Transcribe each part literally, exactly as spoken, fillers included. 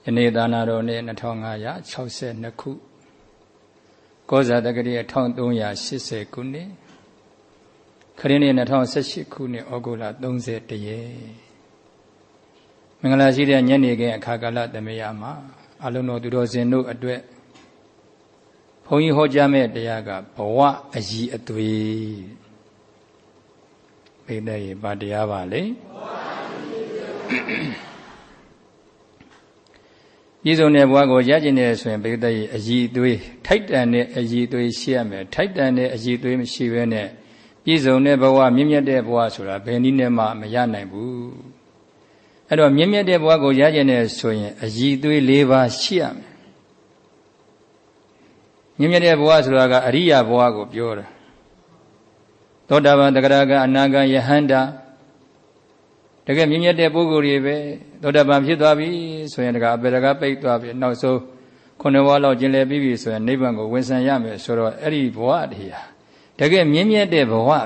ယနေ့သာနာတော်နှစ်နှစ်ထောင်ငါးရာခြောက်ဆယ်နှစ်ခုကောဇာတက္ကရာတစ်ထောင်သုံးရာရှစ်ဆယ်ခုနှစ်ခရစ်နှစ်နှစ်ထောင်ဆယ်ရှစ်ခုနှစ်ဩဂုတ်လသုံးဆယ်တစ်ရက်မင်္ဂလာရှိတဲ့ညနေခင်းအခါကာလသမယမှာအလုံးတော်သူတော်စင်တို့အတွက်ဘုန်းကြီးဟောကြားမဲ့တရားကဘဝအည်အသွေးမိတဲ့ရေပါတရားပါလေပြည်စုံတဲ့ဘဝကိုရကျင်နေဆိုရင်ဘိသက်ရေအည်အသွေးထိုက်တန်တဲ့အည်အသွေးရှိရမယ်ထိုက်တန်တဲ့အည်အသွေးမရှိဘဲနဲ့ပြည်စုံတဲ့ဘဝမြင့်မြတ်တဲ့ဘဝဆိုတာဘယ်နည်းနဲ့မှမရနိုင်ဘူးအဲ့တော့မြင့်မြတ်တဲ့ဘဝကိုရကျင်နေဆိုရင်အည်အသွေး၄ပါးရှိရမယ်မြင့်မြတ်တဲ့ဘဝဆိုတာကအရိယာဘဝကိုပြောတာသောတာပန်တဂရကအနာဂံယဟန္တာတကယ်မြင့်မြတ်တဲ့ပုဂ္ဂိုလ်တွေပဲသောတာပန်ဖြစ်သွားပြီဆိုရင်တကအပေတကပိတ်သွားပြီနောက်ဆုံးခုနှစ်ဘဝလောက်ကျင်လည်ပြီးပြီဆိုရင်နိဗ္ဗာန်ကိုဝင်ဆံရမယ်ဆိုတော့အဲ့ဒီဘဝတည်းဟာတကယ်မြင့်မြတ်တဲ့ဘဝပဲ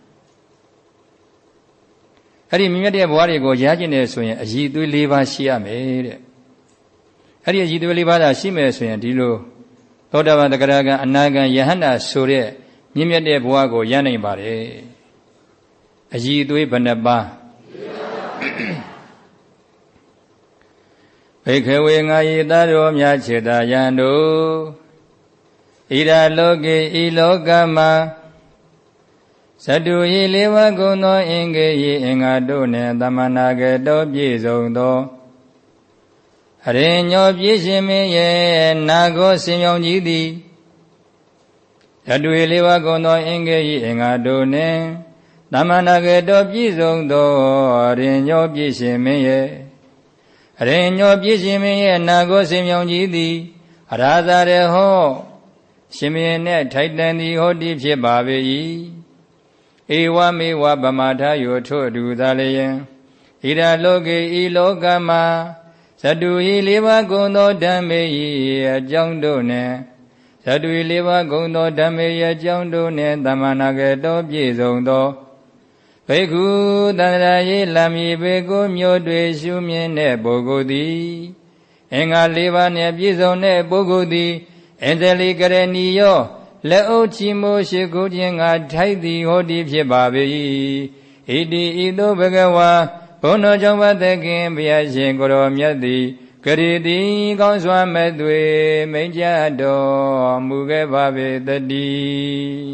အဲ့ဒီမြင့်မြတ်တဲ့ဘဝတွေကိုရကျင်နေဆိုရင်အည်အသွေး၄ပါးရှိရမယ်တဲ့အဲ့ဒီအည်အသွေး၄ပါးသာရှိမယ်ဆိုရင်ဒီလိုသောတာပန်တဂရကအနာဂံယဟန္တာဆိုတဲ့မြင့်မြတ်တဲ့ဘဝကိုရနိုင်ပါတယ်အည်အသွေးဘယ်နှပါးဘိခဝေငါယေတာတော်များခြေတာယံတို့ဣဒလောကေဤလောကမှာဇတုဤလေးပါးကုံသောအင်္ဂေယအင်္ဂါတို့နှင့်သမဏဂတောပြည့်စုံသောအရင်ညောပြည့်ရှင်မင်းရဲ့နာကိုစင်မြောင်ကြီးသည်ဇတုဤလေးပါးကုံသောအင်္ဂေယအင်္ဂါတို့နှင့်သမဏဂတောပြည့်စုံသောအရင်ညောပြည့်ရှင်မင်းရဲ့အရင်ညောပြည့်ရှင်မင်းရဲ့နာကိုစင်မြောင်ကြီးသည်အရာသာရဟောရှင်မင်းနှင့်ထိုက်တန်သည်ဟောတိဖြစ်ပါပေ၏ဧဝမေဝဗမာထယောထို့အတူသာလျင်ဣဒလောကေဤလောကမှာဇတုဤလေးပါးဂုဏ်သောဓမ္မေဤအကြောင်းတို့နှင့်ဇတုဤလေးပါးဂုဏ်သောဓမ္မေဤအကြောင်းတို့နှင့်သမဏဂတောပြည့်စုံသောဘိက္ခုတန္တရာယေလမ်းမြေဘေကိုမျိုးတွေရှုမြင်တဲ့ပုဂ္ဂိုလ်သည်အင်္ဂါလေးပါးနှင့်ပြည့်စုံတဲ့ပုဂ္ဂိုလ်သည်အင်္ဇလိကရဏီယောလက်အုပ်ချီမိုးရှိခိုးခြင်းငါထိုက်သည်ဟောတိဖြစ်ပါပေ၏ဣတိဤသို့ဘဂဝါဘုန်းတော်ကြောင့်ပါသခင်ဘုရားရှင်ကိုရောမြတ်သည်ကရေတိကောင်းစွာမဲ့သွေမိန့်ကြတော်မူခဲ့ပါပေတည်း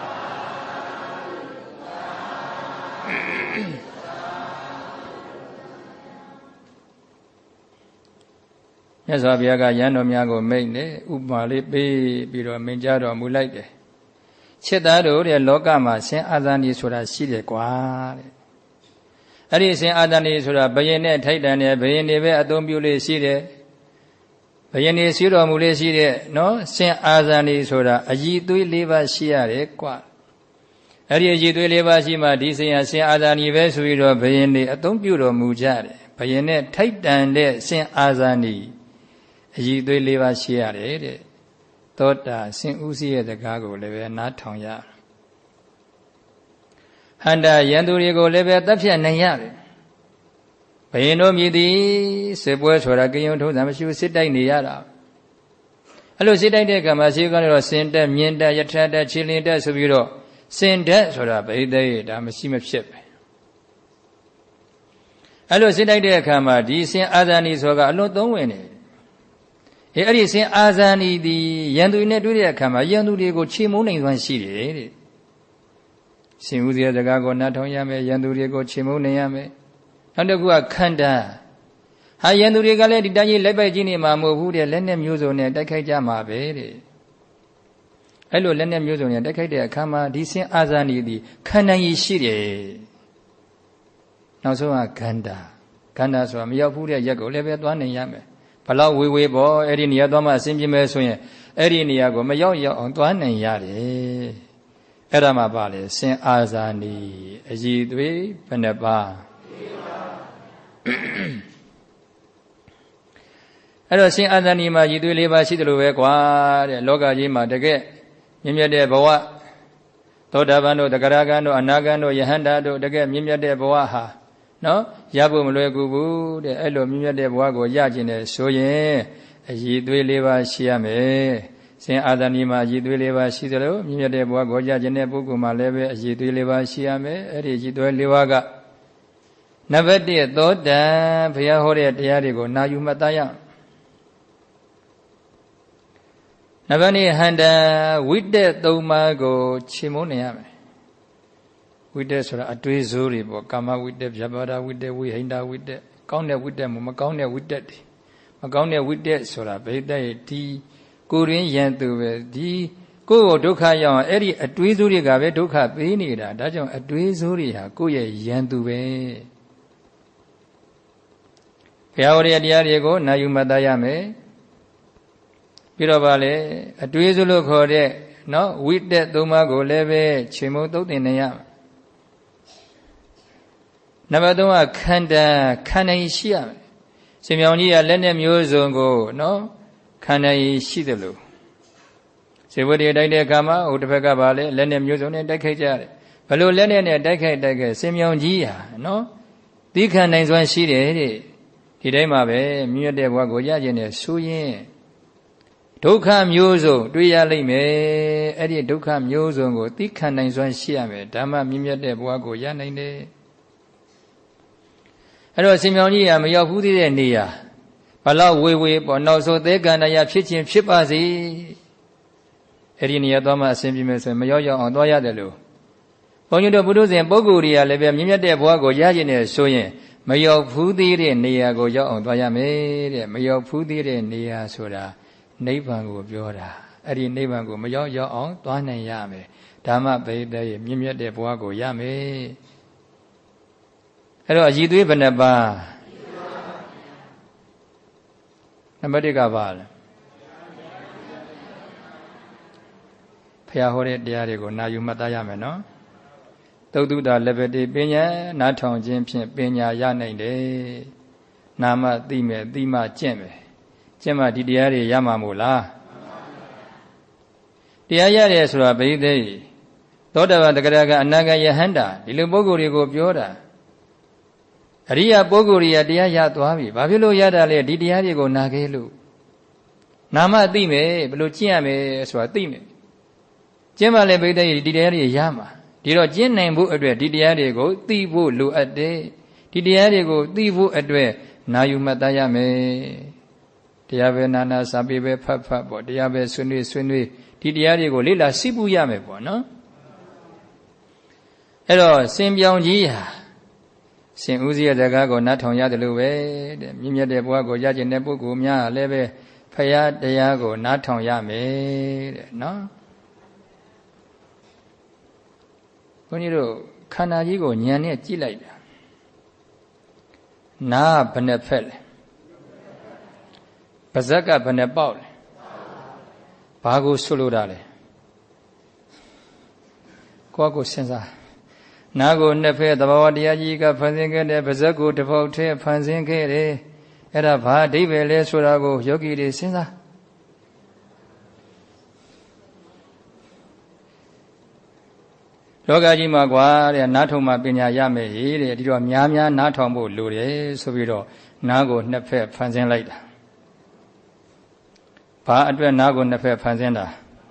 မြတ်စွာဘုရားကယန္တော်များကိုမိန့်တယ်ဥပမာလေးပေးပြီးတော့မိန့်ကြတော်မူလိုက်တယ်ချစ်သားတို့တဲ့လောကမှာဆင်းအာဇာနည်ဆိုတာရှိတယ်ကွာတဲ့အဲ့ဒီဆင်းအာဇာနည်ဆိုတာဘယင်နဲ့ထိုက်တန်တဲ့ဘယင်တွေပဲအသုံးပြုလေးရှိတယ်ဘယင်တွေရှိတော်မူလေးရှိတဲ့နော်ဆင်းအာဇာနည်ဆိုတာအည်သွေး၄ပါးရှိရတယ်ကွာအဲ့ဒီအည်သွေး၄ပါးရှိမှဒီဆင်းရဆင်းအာဇာနည်ပဲဆိုပြီးတော့ဘယင်တွေအသုံးပြုတော်မူကြတယ်ဘယင်နဲ့ထိုက်တန်တဲ့ဆင်းအာဇာနည်အည်သွေး၄ပါးရှိရတယ်တဲ့သောတာဆင်ဥစီရဲ့စကားကိုလည်းပဲနားထောင်ရဟန္တာယန္တုတွေကိုလည်းပဲတပ်ဖြတ်နိုင်ရတယ်ဘယင်တို့မြည်သည်စစ်ပွဲဆိုတာကယုံထုံးစံမရှိဘူးစစ်တိုက်နေရတာအဲ့လိုစစ်တိုက်တဲ့ကံမှာရှိကတော့စင်တက်မြင်တက်ယထတက်ခြေလင်းတက်ဆိုပြီးတော့စင်တက်ဆိုတာဗိသိက်ဒါမရှိမဖြစ်ပဲအဲ့လိုစစ်တိုက်တဲ့အခါမှာဒီစင်အာဇာနည်ဆိုတာအလွန်သုံးဝင်နေအဲအဲ့ဒီစင်အာဇာနည်ဒီရန်သူနဲ့တွေ့တဲ့အခါမှာရန်သူတွေကိုချေမှုန်းနိုင်စွမ်းရှိတယ်တဲ့စင်ဦးစီရဲ့စကားကိုနားထောင်ရမယ်ရန်သူတွေကိုချေမှုန်းနိုင်ရမယ်နောက်တစ်ခုကခန္ဓာဟာရန်သူတွေကလည်းဒီတိုင်းကြီးလက်ပိုက်ကြီးနေမှာမဟုတ်ဘူးတဲ့လက်နဲ့မျိုးစုံနဲ့တိုက်ခိုက်ကြမှာပဲတဲ့အဲ့လိုလက်နဲ့မျိုးစုံနဲ့တိုက်ခိုက်တဲ့အခါမှာဒီစင်အာဇာနည်ဒီခန္ဓာကြီးရှိတယ်နောက်ဆုံးကခန္ဓာခန္ဓာဆိုတာမရောက်ဘူးတဲ့ရက်ကိုလည်းပဲသွားနိုင်ရမယ်ဘလောက်ဝေဝေပေါ့အဲ့ဒီနေရာသွားမှအဆင်ပြေမယ်ဆိုရင်အဲ့ဒီနေရာကိုမရောက်ရောက်အောင်သွားနိုင်ရတယ်အဲ့ဒါမှပါလေစင်အာဇာနည်အည်သွေးဘယ်နှပါးအဲ့တော့စင်အာဇာနည်မှာအည်သွေး၄ပါးရှိတယ်လို့ပဲကွာတဲ့လောကကြီးမှာတကယ်မြင့်မြတ်တဲ့ဘဝသောတာပန်တို့တဂရဂံတို့အနာဂံတို့ယဟန္တာတို့တကယ်မြင့်မြတ်တဲ့ဘဝဟာနော်ရဖို့မလွယ်ကူဘူးတဲ့အဲ့လိုမြင့်မြတ်တဲ့ဘဝကိုရခြင်းနဲ့ဆိုရင်အရည်သွေးလေးပါးရှိရမယ်ရှင်အာသနီမှာအရည်သွေးလေးပါးရှိသလိုမြင့်မြတ်တဲ့ဘဝကိုရခြင်းတဲ့ပုဂ္ဂိုလ်မှာလည်းပဲအရည်သွေးလေးပါးရှိရမယ်အဲ့ဒီအရည်သွေးလေးပါးကနံပါတ်တစ်သောတံဘုရားဟောတဲ့တရားတွေကိုနာယူမှတ်သားရနံပါတ်နှစ်ဟန္တာဝိတ္တသုံးပါးကိုချေမှုန်းနေရမယ်ဝိတ္တဆိုတာအတွေးစိုးတွေပေါ့ကာမဝိတ္တဗျာပါဒဝိတ္တဝိဟိန္ဒဝိတ္တကောင်းတဲ့ဝိတ္တမမကောင်းတဲ့ဝိတ္တတွေမကောင်းတဲ့ဝိတ္တဆိုတာဘိတ္တရဲ့ဒီကိုရင်းရန်သူပဲဒီကိုယ့်ကိုဒုက္ခရောက်အောင်အဲ့ဒီအတွေးစိုးတွေကပဲဒုက္ခပေးနေတာဒါကြောင့်အတွေးစိုးတွေဟာကိုယ့်ရဲ့ရန်သူပဲဘုရားဟောတဲ့တရားတွေကိုနာယူမှတ်သားရမယ်ပြီးတော့ဗာလေအတွေးစိုးလို့ခေါ်တဲ့နော်ဝိတ္တသုံးပါးကိုလည်းပဲခြေမုံသုတ်တင်နေရမယ်နံပါတ်သုံးကခန္ဓာခန္ဓာကြီးရှိရမယ်ရှင်မြောင်ကြီးကလက်နဲ့မျိုးစုံကိုနော်ခန္ဓာကြီးရှိတယ်လို့ဇေဝတိတိုက်တဲ့အခါမှာဟိုတစ်ဖက်ကဗာလေလက်နဲ့မျိုးစုံနဲ့တိုက်ခိုက်ကြတယ်ဘလို့လက်နဲ့နဲ့တိုက်ခိုက်တိုက်ခိုက်ရှင်မြောင်ကြီးဟာနော်သီးခံနိုင်စွမ်းရှိတယ်တဲ့ဒီတိုင်းမှာပဲမြင့်တဲ့ဘဝကိုရခြင်းနဲ့ဆိုရင်ဒုက္ခမျိုးစုံတွေ့ရလိမ့်မယ်အဲ့ဒီဒုက္ခမျိုးစုံကိုသီးခံနိုင်စွမ်းရှိရမယ်ဓမ္မမြင့်တဲ့ဘဝကိုရနိုင်တယ်အဲ့တော့ရှင်မြောင်ကြီးကမရောက်ဘူးသေးတဲ့နေရာဘလောက်ဝေဝေပေါ့နောက်ဆုံးသဲကန္တရာဖြစ်ခြင်းဖြစ်ပါစေအဲ့ဒီနေရာသွားမှအစဉ်ပြေမယ်ဆိုရင်မရောက်ရောက်အောင်သွားရတယ်လို့ဘုန်းကြီးတို့ဘုဒ္ဓဇင်ပုဂ္ဂိုလ်တွေကလည်းပဲမြင့်မြတ်တဲ့ဘဝကိုရခြင်းနဲ့ဆိုရင်မရောက်ဘူးသေးတဲ့နေရာကိုရောက်အောင်သွားရမယ်တဲ့မရောက်ဘူးသေးတဲ့နေရာဆိုတာနိဗ္ဗာန်ကိုပြောတာအဲ့ဒီနိဗ္ဗာန်ကိုမရောက်ရောက်အောင်သွားနိုင်ရမယ်ဓမ္မဗိတ္တရဲ့မြင့်မြတ်တဲ့ဘဝကိုရမယ်အဲ့တော့အရည်သွေးဘယ်နှပါနံပါတ်တစ်ကပါလဲဘုရားဟောတဲ့တရားတွေကိုနာယူမှတ်သားရမယ်နော်သုတ္တုတာလည်းပဲဒီပညာနားထောင်ခြင်းဖြင့်ပညာရနိုင်တယ်နာမသိမယ်သိမှကျင့်မယ်ကျင့်မှဒီတရားတွေရမှာမို့လားတရားရတယ်ဆိုတာဘိသိက်သောတာပန်တဂရကအနာဂတ်ယဟန္တာဒီလိုပုဂ္ဂိုလ်တွေကိုပြောတာအရိယပုဂ္ဂိုလ်တွေကတရားရသွားပြီဘာဖြစ်လို့ရတာလဲဒီတရားတွေကိုနာခဲ့လို့နာမသိမယ်ဘယ်လိုကျင့်ရမယ်ဆိုတာသိမယ်ကျင့်မှလည်းဘိသိက်ဒီတရားတွေရမှာဒီတော့ကျင့်နိုင်ဖို့အတွက်ဒီတရားတွေကိုသိဖို့လိုအပ်တယ်ဒီတရားတွေကိုသိဖို့အတွက်နာယူမှတ်သားရမယ်တရားပဲနာနာစာပေပဲဖတ်ဖတ်ပေါ့တရားပဲဆွေးနွေးဆွေးနွေးဒီတရားတွေကိုလေ့လာစိပူရမယ်ပေါ့နော်အဲ့တော့ရှင်ပြောင်ကြီးဟာရှင်ဦးဇင်းရဲ့စကားကိုနားထောင်ရတယ်လို့ပဲတဲ့မြင့်မြတ်တဲ့ဘဝကိုရကျင်တဲ့ပုဂ္ဂိုလ်များလည်းပဲဖရာတရားကိုနားထောင်ရမယ်တဲ့နော်ဘုန်းကြီးတို့ခန္ဓာကြီးကိုဉာဏ်နဲ့ကြည့်လိုက်တာနားဘယ်နှဖက်လဲပါးစပ်ကဘယ်နှပေါက်လဲဘာကိုဆွလို့တာလဲကိုယ့်ကိုစဉ်းစားနာကိုနှစ်ဖက်သဘာဝတရားကြီးကဖန်ဆင်းခဲ့တဲ့ပါးစပ်ကိုတစ်ပေါက်ထဲဖန်ဆင်းခဲ့တယ်အဲ့ဒါဘာအဓိပ္ပာယ်လဲဆိုတာကိုယောဂီတွေစဉ်းစားလောကကြီးမှာကွာတဲ့နားထောင်မှပညာရမယ်ဟေတဲ့ဒီတော့များများနားထောင်ဖို့လိုတယ်ဆိုပြီးတော့နားကိုနှစ်ဖက်ဖန်ဆင်းလိုက်တာဘာအတွက်နားကိုနှစ်ဖက်ဖန်ဆင်းတာ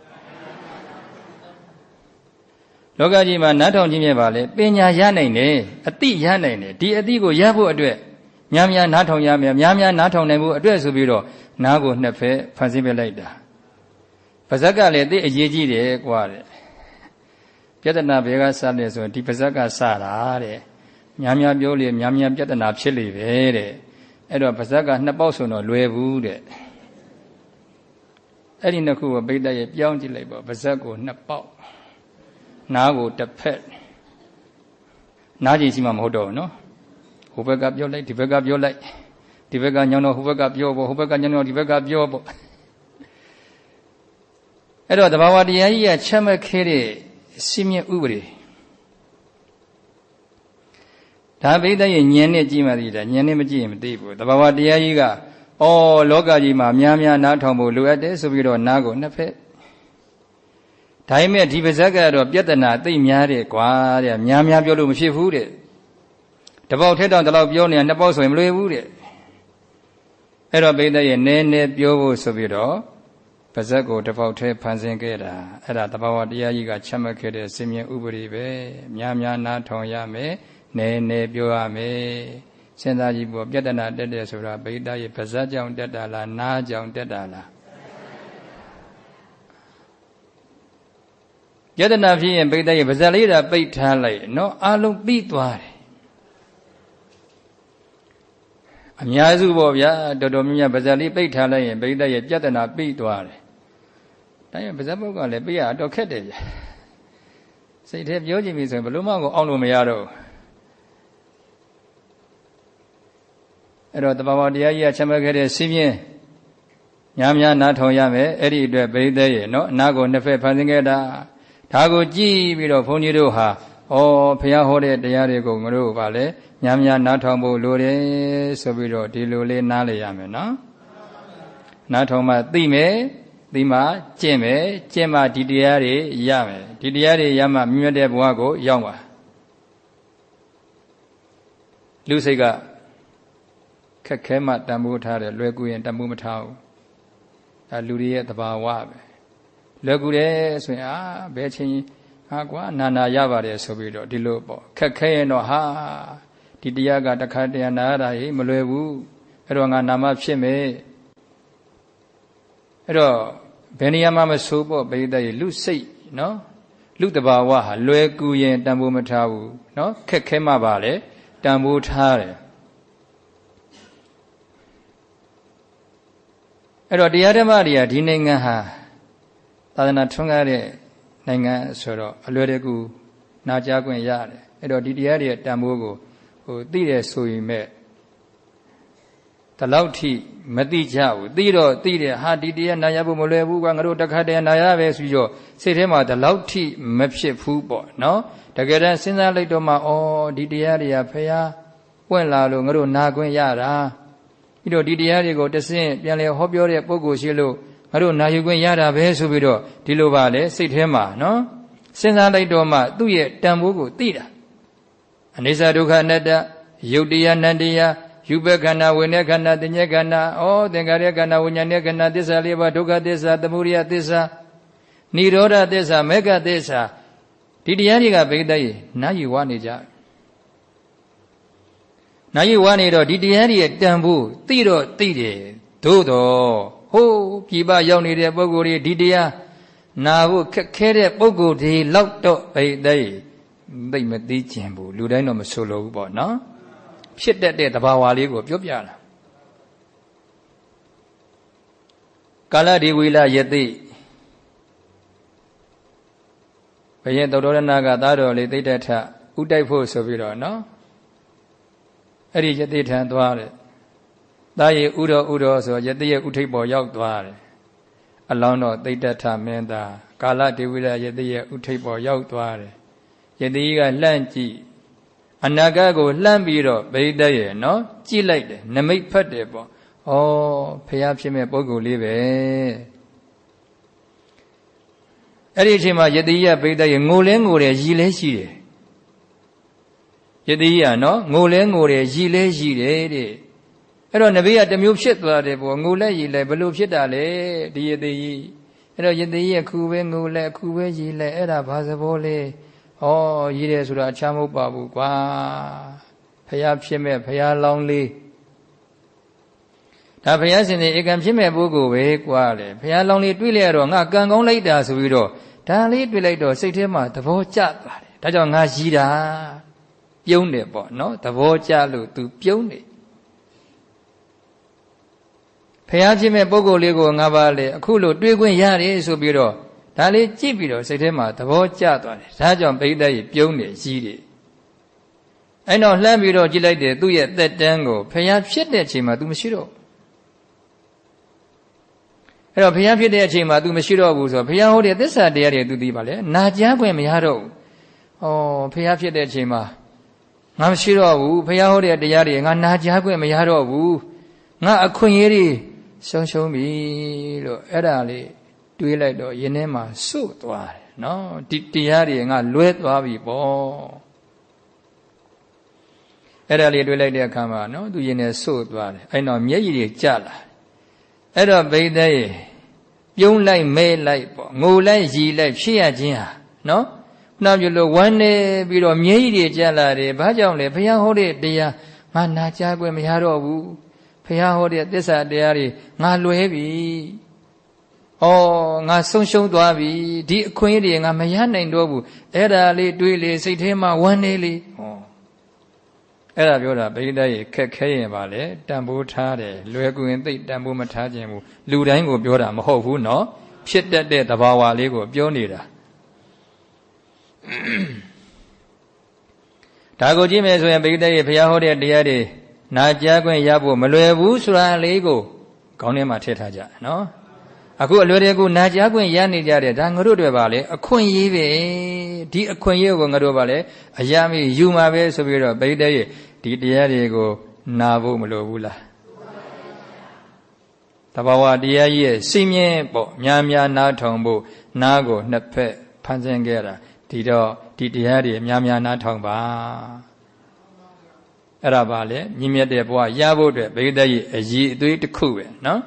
လောကကြီးမှာနားထောင်ခြင်းမြဲပါလေပညာရနိုင်တယ်အတိရနိုင်တယ်ဒီအတိကိုရဖို့အတွက်များများနားထောင်ရမယ်များများနားထောင်နိုင်ဖို့အတွက်ဆိုပြီးတော့နားကိုနှစ်ဖက်ဖန်ဆင်းပေးလိုက်တာပါးစပ်ကလည်းသိအရေးကြီးတယ်ကွာတဲ့ပြဿနာဘယ်ကစလဲဆိုရင်ဒီပါးစပ်ကစတာတဲ့များများပြောလေများများပြဿနာဖြစ်လေပဲတဲ့အဲ့တော့ပါးစပ်ကနှစ်ပေါက်ဆိုတော့လွယ်ဘူးတဲ့အဲ့ဒီနှစ်ခုကိုပိဋကရဲ့ပြောင်းကြည့်လိုက်ပေါ့ပါးစပ်ကိုနှစ်ပေါက်နားကိုတစ်ဖက်နားကြည့်စီမှမဟုတ်တော့ဘူးနော်ဟိုဘက်ကပြောလိုက်ဒီဘက်ကပြောလိုက်ဒီဘက်ကညောင်းတော့ဟိုဘက်ကပြောပေါ့ဟိုဘက်ကညောင်းတော့ဒီဘက်ကပြောပေါ့အဲ့တော့တဘာဝတရားကြီးကချက်မဲ့ခဲတဲ့စီမြင့်ဥပဒေဒါပိဋကရဲ့ဉာဏ်နဲ့ကြည့်မှသိတာဉာဏ်နဲ့မကြည့်ရင်မသိဘူးတဘာဝတရားကြီးကဩလောကကြီးမှာများများနားထောင်ဖို့လိုအပ်တယ်ဆိုပြီးတော့နားကိုနှစ်ဖက်ဒါပေမဲ့ဒီပါဇက်ကတော့ပြဿနာသိများတယ်ကွာတဲ့များများပြောလို့မဖြစ်ဘူးတဲ့တပေါက်ထဲတောင်တလောက်ပြောနေနှစ်ပေါက်ဆိုရင်မလွယ်ဘူးတဲ့အဲ့တော့ပိဋကရဲ့နည်းနည်းပြောဖို့ဆိုပြီးတော့ပါဇက်ကိုတပေါက်ထဲဖန်ဆင်းခဲ့တာအဲ့ဒါတဘာဝတရားကြီးကချမှတ်ခဲ့တဲ့စင်မြင်ဥပဒေပဲများများနားထောင်ရမယ်နည်းနည်းပြောရမယ်စဉ်းစားကြည့်ဖို့ပြဿနာတက်တယ်ဆိုတာပိဋကရဲ့ပါဇက်ကြောင့်တက်တာလားနားကြောင့်တက်တာလားယတနာဖြစ်ရင်ပိဋကရဲ့ပါဇက်လေးတာပိတ်ထားလိုက်နော်အလုံးပြီးသွားတယ်အများစုပေါ့ဗျာတော်တော်များများပါဇက်လေးပိတ်ထားလိုက်ရင်ပိဋကရဲ့ယတနာပြီးသွားတယ်ဒါရင်ပါဇက်ပုတ်ကလည်းပြီးရတော့ခက်တယ်ဗျာစိတ်ထဲပြောချင်ပြီဆိုရင်ဘလို့မှကိုအောင်းလို့မရတော့အဲ့တော့တဘာဝတရားကြီးကချမှတ်ခဲ့တဲ့စီးပြင်းများများနားထောင်ရမယ်အဲ့ဒီအတွက်ပိဋကရဲ့နော်အနာကိုနှစ်ဖက်ဖန်ဆင်းခဲ့တာဒါကိုကြည့်ပြီးတော့ဘုန်းကြီးတို့ဟာဩဘုရားဟောတဲ့တရားတွေကိုငါတို့ကလည်းများများနားထောင်ဖို့လိုတယ်ဆိုပြီးတော့ဒီလိုလေးနားလေရမယ်နော်နားထောင်မှသိမယ်သိမှကျင့်မယ်ကျင့်မှဒီတရားတွေရမယ်ဒီတရားတွေရမှမြတ်တဲ့ဘဝကိုရောက်ပါလူစိတ်ကခက်ခဲမှတန်ဖိုးထားတယ်လွယ်ကူရင်တန်ဖိုးမထားဘူးဒါလူတွေရဲ့သဘာဝပဲလွယ်ကူတယ်ဆိုရင်အာဘယ်ချင်းဟာကွာနာနာရပါတယ်ဆိုပြီးတော့ဒီလိုပေါ့ခက်ခဲရင်တော့ဟာဒီတရားကတစ်ခါတည်းနာရတာဟိမလွယ်ဘူးအဲ့တော့ငါနာမဖြစ်မယ်အဲ့တော့ဘယ်နေရာမှမဆိုးပေါ့ပိဋကရဲ့လူစိတ်နော်လူတဘာဝဟာလွယ်ကူရင်တန်ဖိုးမထားဘူးနော်ခက်ခဲမှပါလေတန်ဖိုးထားတယ်အဲ့တော့တရားဓမ္မတွေကဒီနိုင်ငံဟာသာသနာထွန်းကားတဲ့နိုင်ငံဆိုတော့အလွယ်တကူနာကြားခွင့်ရတယ်အဲ့တော့ဒီတရားတွေတန်ဖိုးကိုဟိုသိတယ်ဆိုရင်မဲ့ဒီလောက်ထိမသိကြဘူးသိတော့သိတယ်ဟာဒီတရားနာရဖို့မလွယ်ဘူးကွာငါတို့တစ်ခါတည်းနာရပဲဆိုပြီးတော့စိတ်ထဲမှာဒီလောက်ထိမဖြစ်ဘူးပေါ့နော်တကယ်တမ်းစဉ်းစားလိုက်တော့မှဩဒီတရားတွေကဖះပွင့်လာလို့ငါတို့နာခွင့်ရတာပြီးတော့ဒီတရားတွေကိုတဆင့်ပြန်လဲဟောပြောတဲ့ပုဂ္ဂိုလ်ရှိလို့ငါတို့နာယူခွင့်ရတာပဲဆိုပြီးတော့ဒီလိုပါလေစိတ်ထဲမှာနော်စဉ်းစားလိုက်တော့မှသူ့ရဲ့တန်ဖိုးကိုသိတာအနိစ္စဒုက္ခအနတ္တယုတ်တရားနန္တရားယူပခန္ဓာဝိညာဉ်ခန္ဓာတင်ញခန္ဓာဩသင်္ခါရခန္ဓာဝိညာဉ်ခန္ဓာသစ္စာလေးပါးဒုက္ခသစ္စာသမုဒယသစ္စာនិရောဓသစ္စာမေဃသစ္စာဒီတရားတွေကဘိက္ခရဲ့နာယူဝနေကြနာယူဝနေတော့ဒီတရားတွေတန်ဖို့သိတော့သိတယ်သို့တော့ဟိုးပြပရောက်နေတဲ့ပုဂ္ဂိုလ်တွေဒီတရားနာဖို့ခက်ခဲတဲ့ပုဂ္ဂိုလ်တွေလောက်တော့ဘိက္ခရဲ့သိမသိကျင်ဘူးလူတိုင်းတော့မဆိုလိုဘူးပေါ့နော်ဖြစ်တတ်တဲ့သဘာဝလေးကိုပြောပြတာကာလဒီဝီလယတိဘယင်သောတော်ရဏကသားတော်လေးသိတ္တထဥတိုက်ဖို့ဆိုပြီးတော့နော်အဲ့ဒီယတိထံသွားတယ်သားရဥတော်ဥတော်ဆိုယတိရဲ့ဥထိပ်ပေါ်ရောက်သွားတယ်အလောင်းတော်သိတ္တထမင်းသားကာလဒီဝီလယတိရဲ့ဥထိပ်ပေါ်ရောက်သွားတယ်ယတိကလှမ်းကြည့်အနာဂတ်ကိုလှမ်းပြီးတော့ဗိဒ္ဓရဲ့နော်ကြည့်လိုက်တယ်နမိတ်ဖတ်တယ်ပေါ့ဩဖះဖြစ်မဲ့ပုဂ္ဂိုလ်လေးပဲအဲ့ဒီအချိန်မှာယတိယဗိဒ္ဓရဲ့ငိုလဲငိုတယ်ရည်လဲရှိတယ်ယတိယနော်ငိုလဲငိုတယ်ရည်လဲရှိတယ်တဲ့အဲ့တော့နဗီကတစ်မျိုးဖြစ်သွားတယ်ပေါ့ငိုလဲရည်လဲဘလို့ဖြစ်တာလဲဒီယတိကြီးအဲ့တော့ယတိရဲ့ခုပဲငိုလဲခုပဲရည်လဲအဲ့ဒါဘာသဘောလဲဩရည်တယ်ဆိုတာအခြားမဟုတ်ပါဘူးကွာဖះဖြစ်မဲ့ဖះလောင်းလေးဒါဖះရှင်နေဧကံဖြစ်မဲ့ပုဂ္ဂိုလ်ပဲကွာလေဖះလောင်းလေးတွေ့လိုက်ရတော့ငါကံကောင်းလိုက်တာဆိုပြီးတော့ဒါလေးတွေ့လိုက်တော့စိတ်ထဲမှာသဘောကျသွားတယ်ဒါကြောင့်ငါရည်တာပြုံးတယ်ပေါ့နော်သဘောကျလို့ तू ပြုံးတယ်ဖះဖြစ်မဲ့ပုဂ္ဂိုလ်လေးကိုငါပါလေအခုလို့တွေ့ခွင့်ရတယ်ဆိုပြီးတော့ဒါလေးကြည့်ပြီးတော့စိတ်ထဲမှာသဘောကျသွားတယ်ဒါကြောင့်ပိဋကကြီးပြုံးတယ်ကြီးတယ်အဲ့တော့လှမ်းပြီးတော့ကြည့်လိုက်တယ်သူ့ရဲ့သက်တမ်းကိုဖះဖြစ်တဲ့အချိန်မှာ तू မရှိတော့အဲ့တော့ဖះဖြစ်တဲ့အချိန်မှာ तू မရှိတော့ဘူးဆိုတော့ဖះဟောတဲ့သစ္စာတရားတွေ तू သိပါလေနာကြားခွင့်မရတော့ဘူးဩဖះဖြစ်တဲ့အချိန်မှာငါမရှိတော့ဘူးဖះဟောတဲ့တရားတွေငါနာကြားခွင့်မရတော့ဘူးငါအခွင့်အရေးတွေဆုံးရှုံးပြီလို့အဲ့ဒါလေးတွေးလိုက်တော့ယင်းထဲမှာစု့သွားတယ်နော်ဒီတရားတွေငါလွဲသွားပြီပေါ့အဲ့ဒါလေးတွေ့လိုက်တဲ့အခါမှာနော်သူရင်နဲ့ဆို့သွားတယ်အဲ့တော့မျက်ရည်တွေကျလာအဲ့တော့ဘိသိက်ပြုံးလိုက်မဲလိုက်ပေါ့ငိုလိုက်ရီလိုက်ဖြစ်ရခြင်းဟာနော်နောက်ပြလို့ဝမ်းနေပြီးတော့မျက်ရည်တွေကျလာတယ်ဘာကြောင့်လဲဘုရားဟောတဲ့တရားငါနာကြားခွင့်မရတော့ဘူးဘုရားဟောတဲ့သစ္စာတရားတွေငါလွဲပြီဩငါဆုံးရှုံးသွားပြီဒီအခွင့်အရေးတွေငါမရနိုင်တော့ဘူးအဲ့ဒါလေးတွေးလေစိတ်ထဲမှာဝမ်းနေလေဩအဲ့ဒါပြောတာဗိဓာရေခက်ခဲရင်ပါလေတန်ဖိုးထားတယ်လွယ်ကူရင်သိတန်ဖိုးမထားခြင်းဘူးလူတိုင်းကိုပြောတာမဟုတ်ဘူးနော်ဖြစ်တတ်တဲ့သဘာဝလေးကိုပြောနေတာဒါကိုကြည့်မယ်ဆိုရင်ဗိဓာရေဘုရားဟောတဲ့တရားတွေနာကြားခွင့်ရဖို့မလွယ်ဘူးဆိုတာလေးကိုခေါင်းထဲမှာထည့်ထားကြနော်အခုအလွယ်တကူနာကြားခွင့်ရနေကြတယ်ဒါငါတို့တွေပါလေအခွင့်အရေးပဲဒီအခွင့်အရေးကိုငါတို့ပါလေအရာမီယူမှာပဲဆိုပြီးတော့ဗိဓာရေဒီတရားတွေကိုနာဖို့မလိုဘူးလားတဘာဝတရားကြီးရဲ့စိတ်မြင့်ပေါ့များများနားထောင်ဖို့နားကိုနှစ်ဖက်ဖန်ဆင်းခဲ့တာဒီတော့ဒီတရားတွေများများနားထောင်ပါအဲ့ဒါပါလေမြင့်မြတ်တဲ့ဘဝရဖို့အတွက်ဗိဓာရေအည်အသွေးတစ်ခုပဲနော်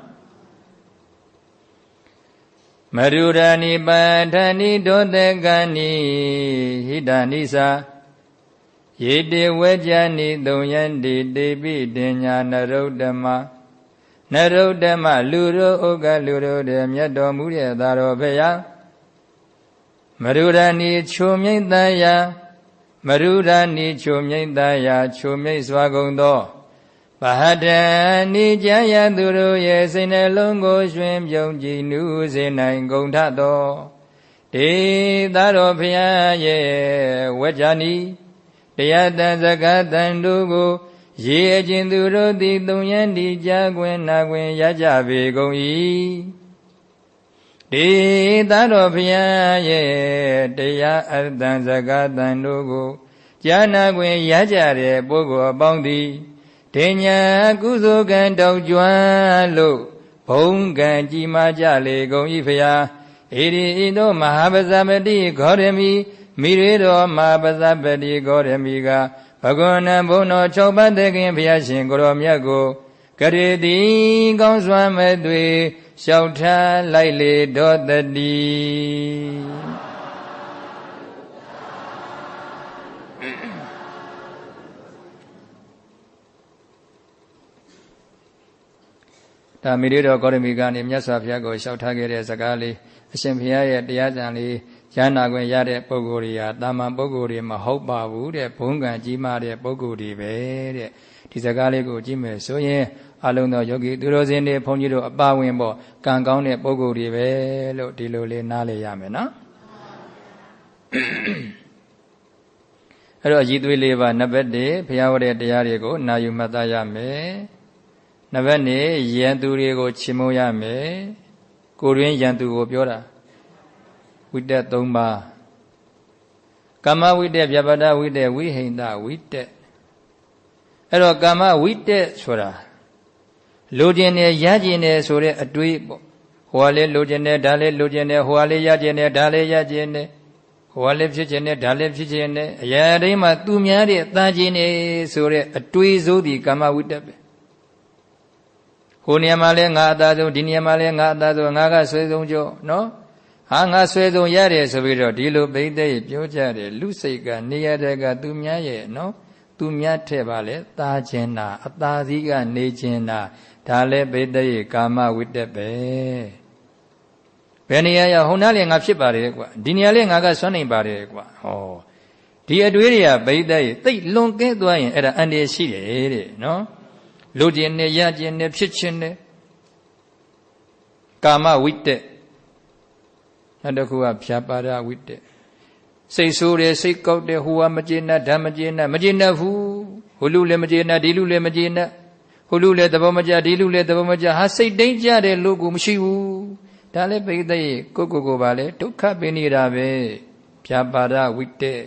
မရူရဏိပဋ္ဌာနိဒုတကနိဟိတနိသာယေတေဝေကြနိသုံယန္တိတေပိတင်ညာနရုဒ္ဓမနရုဒ္ဓမလူရောဥက္ကလူရောတဲ့မြတ်တော်မူတဲ့သာတော်ဘုရားမရူရဏိချိုမြိတ်တယာမရူရဏိချိုမြိတ်တယာချိုမြိတ်စွာကုန်သောဗဟတနိကြယသူတို့ရဲ့စိတ်နှလုံးကိုရွှင်ပြုံးကြည်နူးစေနိုင်ကုန်ထသောဒေသာတော်ဘုရားရဲ့ဝေကြနိတရားတန်စကားတန်တို့ကိုရေအချင်းသူတို့သည်သုံယန္တိကြားခွင့်နာခွင့်ရကြပေကုန်၏ဒေသာတော်ဘုရားရဲ့တရားအတန်စကားတန်တို့ကိုကြားနာခွင့်ရကြတဲ့ပုဂ္ဂိုလ်အပေါင်းသည်ဒေညာကုသိုလ်ကံတောက်ကျွမ်းလို့ဘုံကံကြီးမားကြလေကုန်၏ဖျားဣရိဣတောမဟာပဇာပတိဂေါရမီမိရေတော်မဟာပဇာပတိဂေါရမီကဘဂဝနံဘုံတော်၆ပါးတခင်ဘုရားရှင်ကိုရောမြတ်ကိုကရေတိကောင်းစွာမဲ့သွေလျှောက်ထားလိုက်လေတော်တတိဒါမိရေတော်ဂေါရမီကနေမြတ်စွာဘုရားကိုလျှောက်ထားခဲ့တဲ့စကားလေးအရှင်ဘုရားရဲ့တရားကြံလေးရဟနာခွင့်ရတဲ့ပုဂ္ဂိုလ်တွေဟာတာမန်ပုဂ္ဂိုလ်တွေမဟုတ်ပါဘူးတဲ့ဘုံကံကြီးမားတဲ့ပုဂ္ဂိုလ်တွေပဲတဲ့ဒီစကားလေးကိုကြည့်မယ်ဆိုရင်အလုံးသောယောဂီသူတော်စင်တွေဘုန်းကြီးတို့အပါဝင်ပေါ့ကံကောင်းတဲ့ပုဂ္ဂိုလ်တွေပဲလို့ဒီလိုလေးနားလည်ရမယ်နော်အဲ့တော့ရည်သွေးလေးပါနံပါတ်၁ဘုရားဟောတဲ့တရားတွေကိုနာယူမှတ်သားရမယ်နံပါတ်၂ယံသူတွေကိုချီးမွမ်းရမယ်ကိုရင်းယံသူကိုပြောတာဝိတက်၃ပါးကာမဝိတက်ဗျာပါဒဝိတက်ဝိဟိန္ဒဝိတက်အဲ့တော့ကာမဝိတက်ဆိုတာလိုချင်တယ်ရချင်တယ်ဆိုတဲ့အတွေးပေါ့ဟိုကလည်းလိုချင်တယ်ဒါလည်းလိုချင်တယ်ဟိုကလည်းရချင်တယ်ဒါလည်းရချင်တယ်ဟိုကလည်းဖြစ်ချင်တယ်ဒါလည်းဖြစ်ချင်တယ်အရာတိုင်းမှာသူများတဲ့တာချင်တယ်ဆိုတဲ့အတွေးစိုးသည်ကာမဝိတက်ပဲဟိုနေရာမှာလည်းငါအသာဆုံးဒီနေရာမှာလည်းငါအသာဆုံးငါကဆွေဆုံးကြောနော်ဟာငါဆွေဆုံးရတယ်ဆိုပြီးတော့ဒီလိုပိဋကရဲ့ပြောကြတယ်လူစိတ်ကနေရတဲ့ကသူများရဲ့နော်သူများထက်ပါလေတာခြင်းနာအသာစီးကနေခြင်းနာဒါလည်းပိဋကရဲ့ကာမဝိတက်ပဲဘယ်နေရာရောက်ဟိုနားလည်းငါဖြစ်ပါတယ်ကွာဒီနေရာလည်းငါကဆွမ်းနိုင်ပါတယ်ကွာဟောဒီအတွေးတွေကပိဋကရဲ့သိတ်လွန်ကဲသွားရင်အဲ့ဒါအန္တရာယ်ရှိတယ်တဲ့နော်လိုချင်နဲ့ရချင်နဲ့ဖြစ်ချင်နဲ့ကာမဝိတက်နောက်တစ်ခုကဖြာပါဒဝိတက်စိတ်ဆိုးတယ်စိတ်ကောက်တယ်ဟိုကမကျေနပ်ဓာမကျေနပ်မကျေနပ်ဘူးဟိုလူလည်းမကျေနပ်ဒီလူလည်းမကျေနပ်ဟိုလူလည်းသဘောမကျဒီလူလည်းသဘောမကျဟာစိတ်တိတ်ကြတယ်လို့ကိုမရှိဘူးဒါလည်းပိဋကရဲ့ကိုကိုကိုပါလေဒုက္ခပင်နေတာပဲဖြာပါဒဝိတက်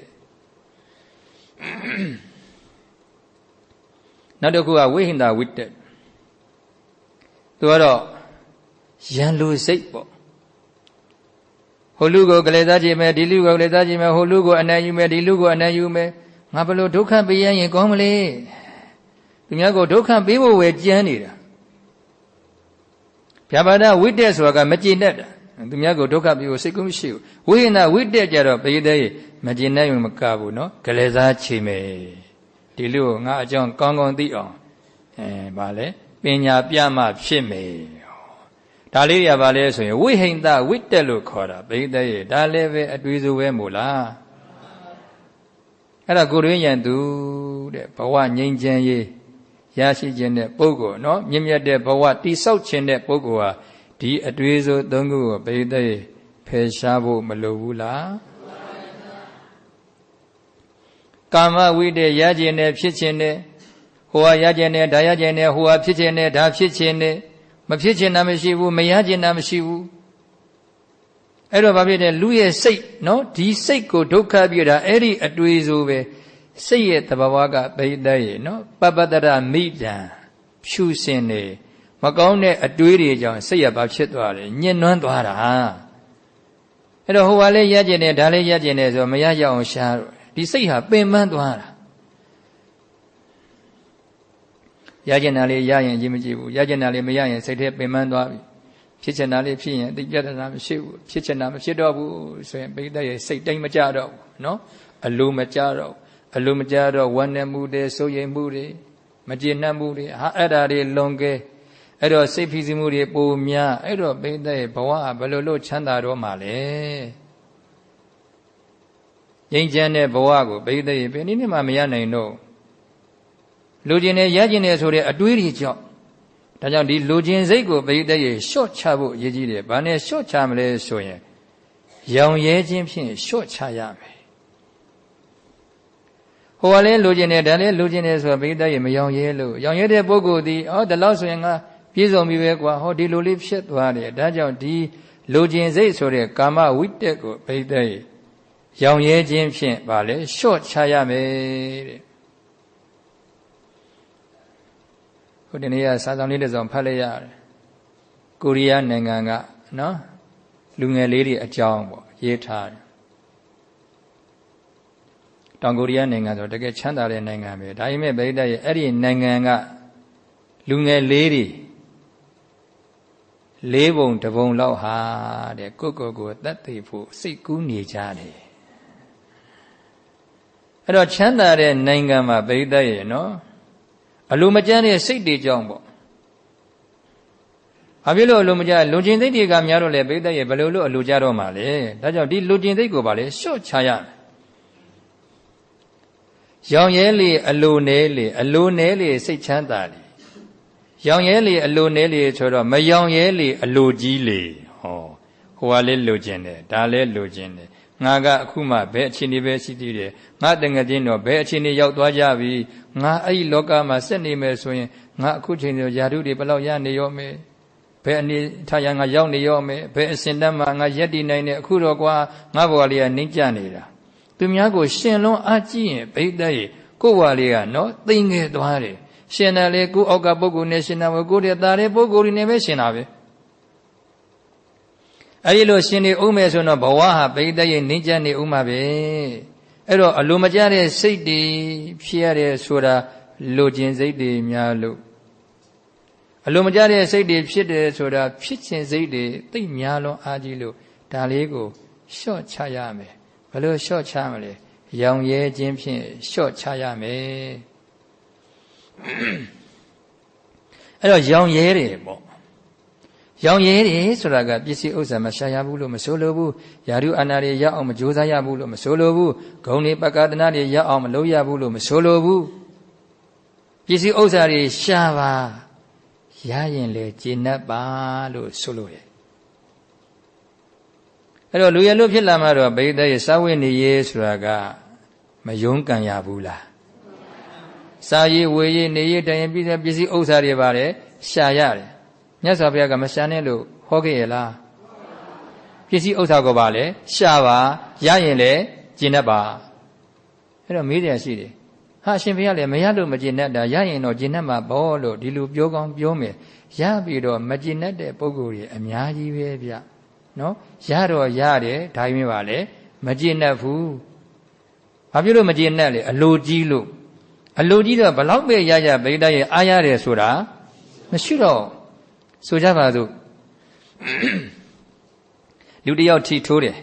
နောက်တစ်ခုကဝိဟိန္ဒဝိတက်သူကတော့ရန်လူစိတ်ပေါ့ဟိုလူကိုကလေးစားကြည့်မယ်ဒီလူကိုကလေးစားကြည့်မယ်ဟိုလူကိုအနံ့ယူမယ်ဒီလူကိုအနံ့ယူမယ်ငါဘလို့ဒုက္ခပေးရရင်ကောင်းမလဲဟသူများကိုဒုက္ခပေးဖို့ဝယ်ကြမ်းနေတာဗျာပါဒဝိတ္တဆိုတာကမကျေနပ်တာသူများကိုဒုက္ခပေးဖို့စိတ်ကူးမရှိဘူးဝိဟိနဝိတ္တကြတော့ပရိသေမကျေနပ်ရင်မကဘူးနော်ကလေးစားချေမယ်ဒီလိုငါအကြောင်းကောင်းကောင်းသိအောင်အဲဗာလဲပညာပြမှဖြစ်မယ်ဒါလေးရပါလဲဆိုရင်ဝိဟိန္တဝိတ္တလို့ခေါ်တာပရိသေရဲ့ဒါလည်းပဲအတွေ့စုပဲမို့လားအဲ့ဒါကိုရင်းရန်သူတဲ့ဘဝငြိမ်းချမ်းရေးရရှိခြင်းတဲ့ပုဂ္ဂိုလ်နော်မြင့်မြတ်တဲ့ဘဝတိဆောက်ခြင်းတဲ့ပုဂ္ဂိုလ်ဟာဒီအတွေ့စုသုံးခုကိုပရိသေဖယ်ရှားဖို့မလိုဘူးလားကာမဝိတ္တရခြင်းနဲ့ဖြစ်ခြင်းနဲ့ဟိုဟာရခြင်းနဲ့ဒါရခြင်းနဲ့ဟိုဟာဖြစ်ခြင်းနဲ့ဒါဖြစ်ခြင်းနဲ့မဖြစ်ခြင်းတာမရှိဘူးမရခြင်းတာမရှိဘူးအဲ့တော့ဘာဖြစ်လဲလူရဲ့စိတ်နော်ဒီစိတ်ကိုဒုက္ခပြတာအဲ့ဒီအတွေ့အကြုံပဲစိတ်ရဲ့တဘာဝကပရိသတ်ရဲ့နော်ပပတ္တရမိတံဖြူစင်နေမကောင်းတဲ့အတွေးတွေကြောင့်စိတ်ရပါဖြစ်သွားတယ်ညှဉ်းနှွမ်းသွားတာအဲ့တော့ဟိုဟာလေးရကျင်တယ်ဒါလေးရကျင်တယ်ဆိုမရရအောင်ရှားတော့ဒီစိတ်ဟာပင်ပန်းသွားတာရကျင်တာလေးရရင်ကြီးမကြည့်ဘူးရကျင်တာလေးမရရင်စိတ်ထဲပင်ပန်းသွားပြီဖြစ်ချင်တာလေးဖြစ်ရင်သိပြတ်တာမရှိဘူးဖြစ်ချင်တာမဖြစ်တော့ဘူးဆိုရင်ပိဋကရဲ့စိတ်တိုင်းမကြတော့ဘူးနော်အလိုမကြတော့အလိုမကြတော့ဝမ်းနည်းမှုတွေစိုးရိမ်မှုတွေမကျေနပ်မှုတွေဟာအဲ့ဒါတွေလွန်ကဲအဲ့တော့စိတ်ဖိစီးမှုတွေပိုများအဲ့တော့ပိဋကရဲ့ဘဝကဘယ်လိုလို့ချမ်းသာတော့မှာလဲငြိမ်းချမ်းတဲ့ဘဝကိုပိဋကရဲ့ဘယ်နည်းနဲ့မှမရနိုင်တော့လူကျင်နေရကျင်နေဆိုတဲ့အတွေးတွေကြောင့်ဒါကြောင့်ဒီလူချင်းစိတ်ကိုပရိသတ်ရဲ့လျှော့ချဖို့အရေးကြီးတယ်။ဘာနဲ့လျှော့ချမလဲဆိုရင်ရောင်ရဲခြင်းဖြင့်လျှော့ချရမယ်။ဟိုကလည်းလူချင်းတယ်ဒါလည်းလူချင်းတယ်ဆိုတော့ပရိသတ်ရဲ့မရောင်ရဲလို့ရောင်ရဲတဲ့ပုဂ္ဂိုလ်ဒီဟောဒီလောက်ဆိုရင်ငါပြည့်စုံပြီပဲကွာဟောဒီလိုလေးဖြစ်သွားတယ်။ဒါကြောင့်ဒီလူချင်းစိတ်ဆိုတဲ့ကာမဝိတ္တကိုပရိသတ်ရဲ့ရောင်ရဲခြင်းဖြင့်ဗာလေလျှော့ချရမယ်တဲ့။ဟိုဒီနေ့ကစာဆောင်လေးတစ်စောင်ဖတ်လိုက်ရတယ်ကိုရီးယားနိုင်ငံကနော်လူငယ်လေးတွေအကြောင်းပေါ့ရေးထားတယ်တောင်ကိုရီးယားနိုင်ငံဆိုတကယ်ချမ်းသာတဲ့နိုင်ငံပဲဒါပေမဲ့ဗိဒ္ဓရဲ့အဲ့ဒီနိုင်ငံကလူငယ်လေးတွေလေးပုံတစ်ပုံလောက်ဟာတဲ့ကိုယ့်ကိုယ်ကိုတတ်သိဖို့စိတ်ကူးနေကြတယ်အဲ့တော့ချမ်းသာတဲ့နိုင်ငံမှာဗိဒ္ဓရဲ့နော်အလိုမကျန်းတဲ့စိတ်တွေကြောင့်ပေါ့။ဘာဖြစ်လို့အလိုမကျလူကျင်စိတ်တွေကများတော့လေပိဋကရဲ့ဘယ်လိုလို့အလိုကြတော့မှလဲ။ဒါကြောင့်ဒီလူကျင်စိတ်ကိုပါလေလျှော့ချရမယ်။ရောင်ရဲလေအလိုနဲလေအလိုနဲလေစိတ်ချမ်းသာလေ။ရောင်ရဲလေအလိုနဲလေဆိုတော့မရောင်ရဲလေအလိုကြီးလေ။ဟောဟိုကလည်းလူကျင်တယ်ဒါလည်းလူကျင်တယ်။ငါကအခုမှဘယ်အခြေအနေပဲရှိသေးတယ်။ငါတငယ်ချင်းတော့ဘယ်အခြေအနေရောက်သွားကြပြီ။ငါအဲ့ဒီလောကမှာဆက်နေမယ်ဆိုရင်ငါအခုချိန်တော့ယာတုတွေဘယ်လောက်ရနေရောမယ်ဘယ်အနေထားရငါရောက်နေရောမယ်ဘယ်အစဉ်တမ်းမှာငါရက်တည်နိုင်တယ်အခုတော့ကွာငါဘဝလေးကနှိမ့်ကြနေတာသူများကိုရှင်လွန်အားကြည့်ရင်ဘိဒ္ဓရဲ့ကိုယ်ဘဝလေးကနော်သိငယ်သွားတယ်ရှင်တယ်လေကိုအောက်ကပုဂ္ဂိုလ်နဲ့ရှင်တာပဲကိုယ့်ရဲ့သားတဲ့ပုဂ္ဂိုလ်တွေနဲ့ပဲရှင်တာပဲအဲ့ဒီလိုရှင်နေဦးမယ်ဆိုတော့ဘဝဟာဘိဒ္ဓရဲ့နှိမ့်ကြနေဦးမှာပဲအဲ့တော့အလိုမကျတဲ့စိတ်တွေဖြစ်ရတဲ့ဆိုတာလိုချင်စိတ်တွေများလို့အလိုမကျတဲ့စိတ်တွေဖြစ်တယ်ဆိုတာဖြစ်ခြင်းစိတ်တွေသိများလွန်အားကြီးလို့ဒါလေးကိုလျှော့ချရမယ်ဘယ်လိုလျှော့ချမလဲရောင်ရဲခြင်းဖြင့်လျှော့ချရမယ်အဲ့တော့ရောင်ရဲတယ်ပေါ့ရောင်ရဲတယ်ဆိုတာကပစ္စည်းဥစ္စာမရှာရဘူးလို့မဆိုလိုဘူးယာရုအာနာတွေရအောင်မကြိုးစားရဘူးလို့မဆိုလိုဘူးဂုဏ်တွေပက္ကဒနာတွေရအောင်မလုပ်ရဘူးလို့မဆိုလိုဘူးပစ္စည်းဥစ္စာတွေရှာပါရရင်လေကျေနပ်ပါလို့ဆိုလိုတယ်အဲ့တော့လူရလို့ဖြစ်လာမှတော့ဗိဒ္ဓရဲ့စာဝိနေရေးဆိုတာကမယုံကံရဘူးလားစာရေးဝေရေးနေရေးတိုင်ရင်ပစ္စည်းပစ္စည်းဥစ္စာတွေပါတယ်ရှာရတယ်မြတ်စွာဘုရားကမရှာနဲ့လို့ဟောခဲ့ရလားပစ္စည်းဥစ္စာကိုပါလေရှာပါရရင်လေကျင့်တတ်ပါအဲ့တော့မေးတယ်ရှိတယ်ဟာရှင်ဘုရားလည်းမရလို့မကျင့်တတ်တာရရင်တော့ကျင့်တတ်မှာဘောလို့ဒီလိုပြောကောင်းပြောမယ်ရပြီးတော့မကျင့်တတ်တဲ့ပုဂ္ဂိုလ်တွေအများကြီးပဲဗျနော်ရတော့ရတယ်ဒါမှမပါလေမကျင့်တတ်ဘူးဘာဖြစ်လို့မကျင့်တတ်လဲအလိုကြီးလို့အလိုကြီးတော့ဘလောက်ပဲရရဗိဒ္ဓရဲ့အားရတယ်ဆိုတာမရှိတော့ဆိုကြပါစို့လူတယောက်ထီထိုးတယ်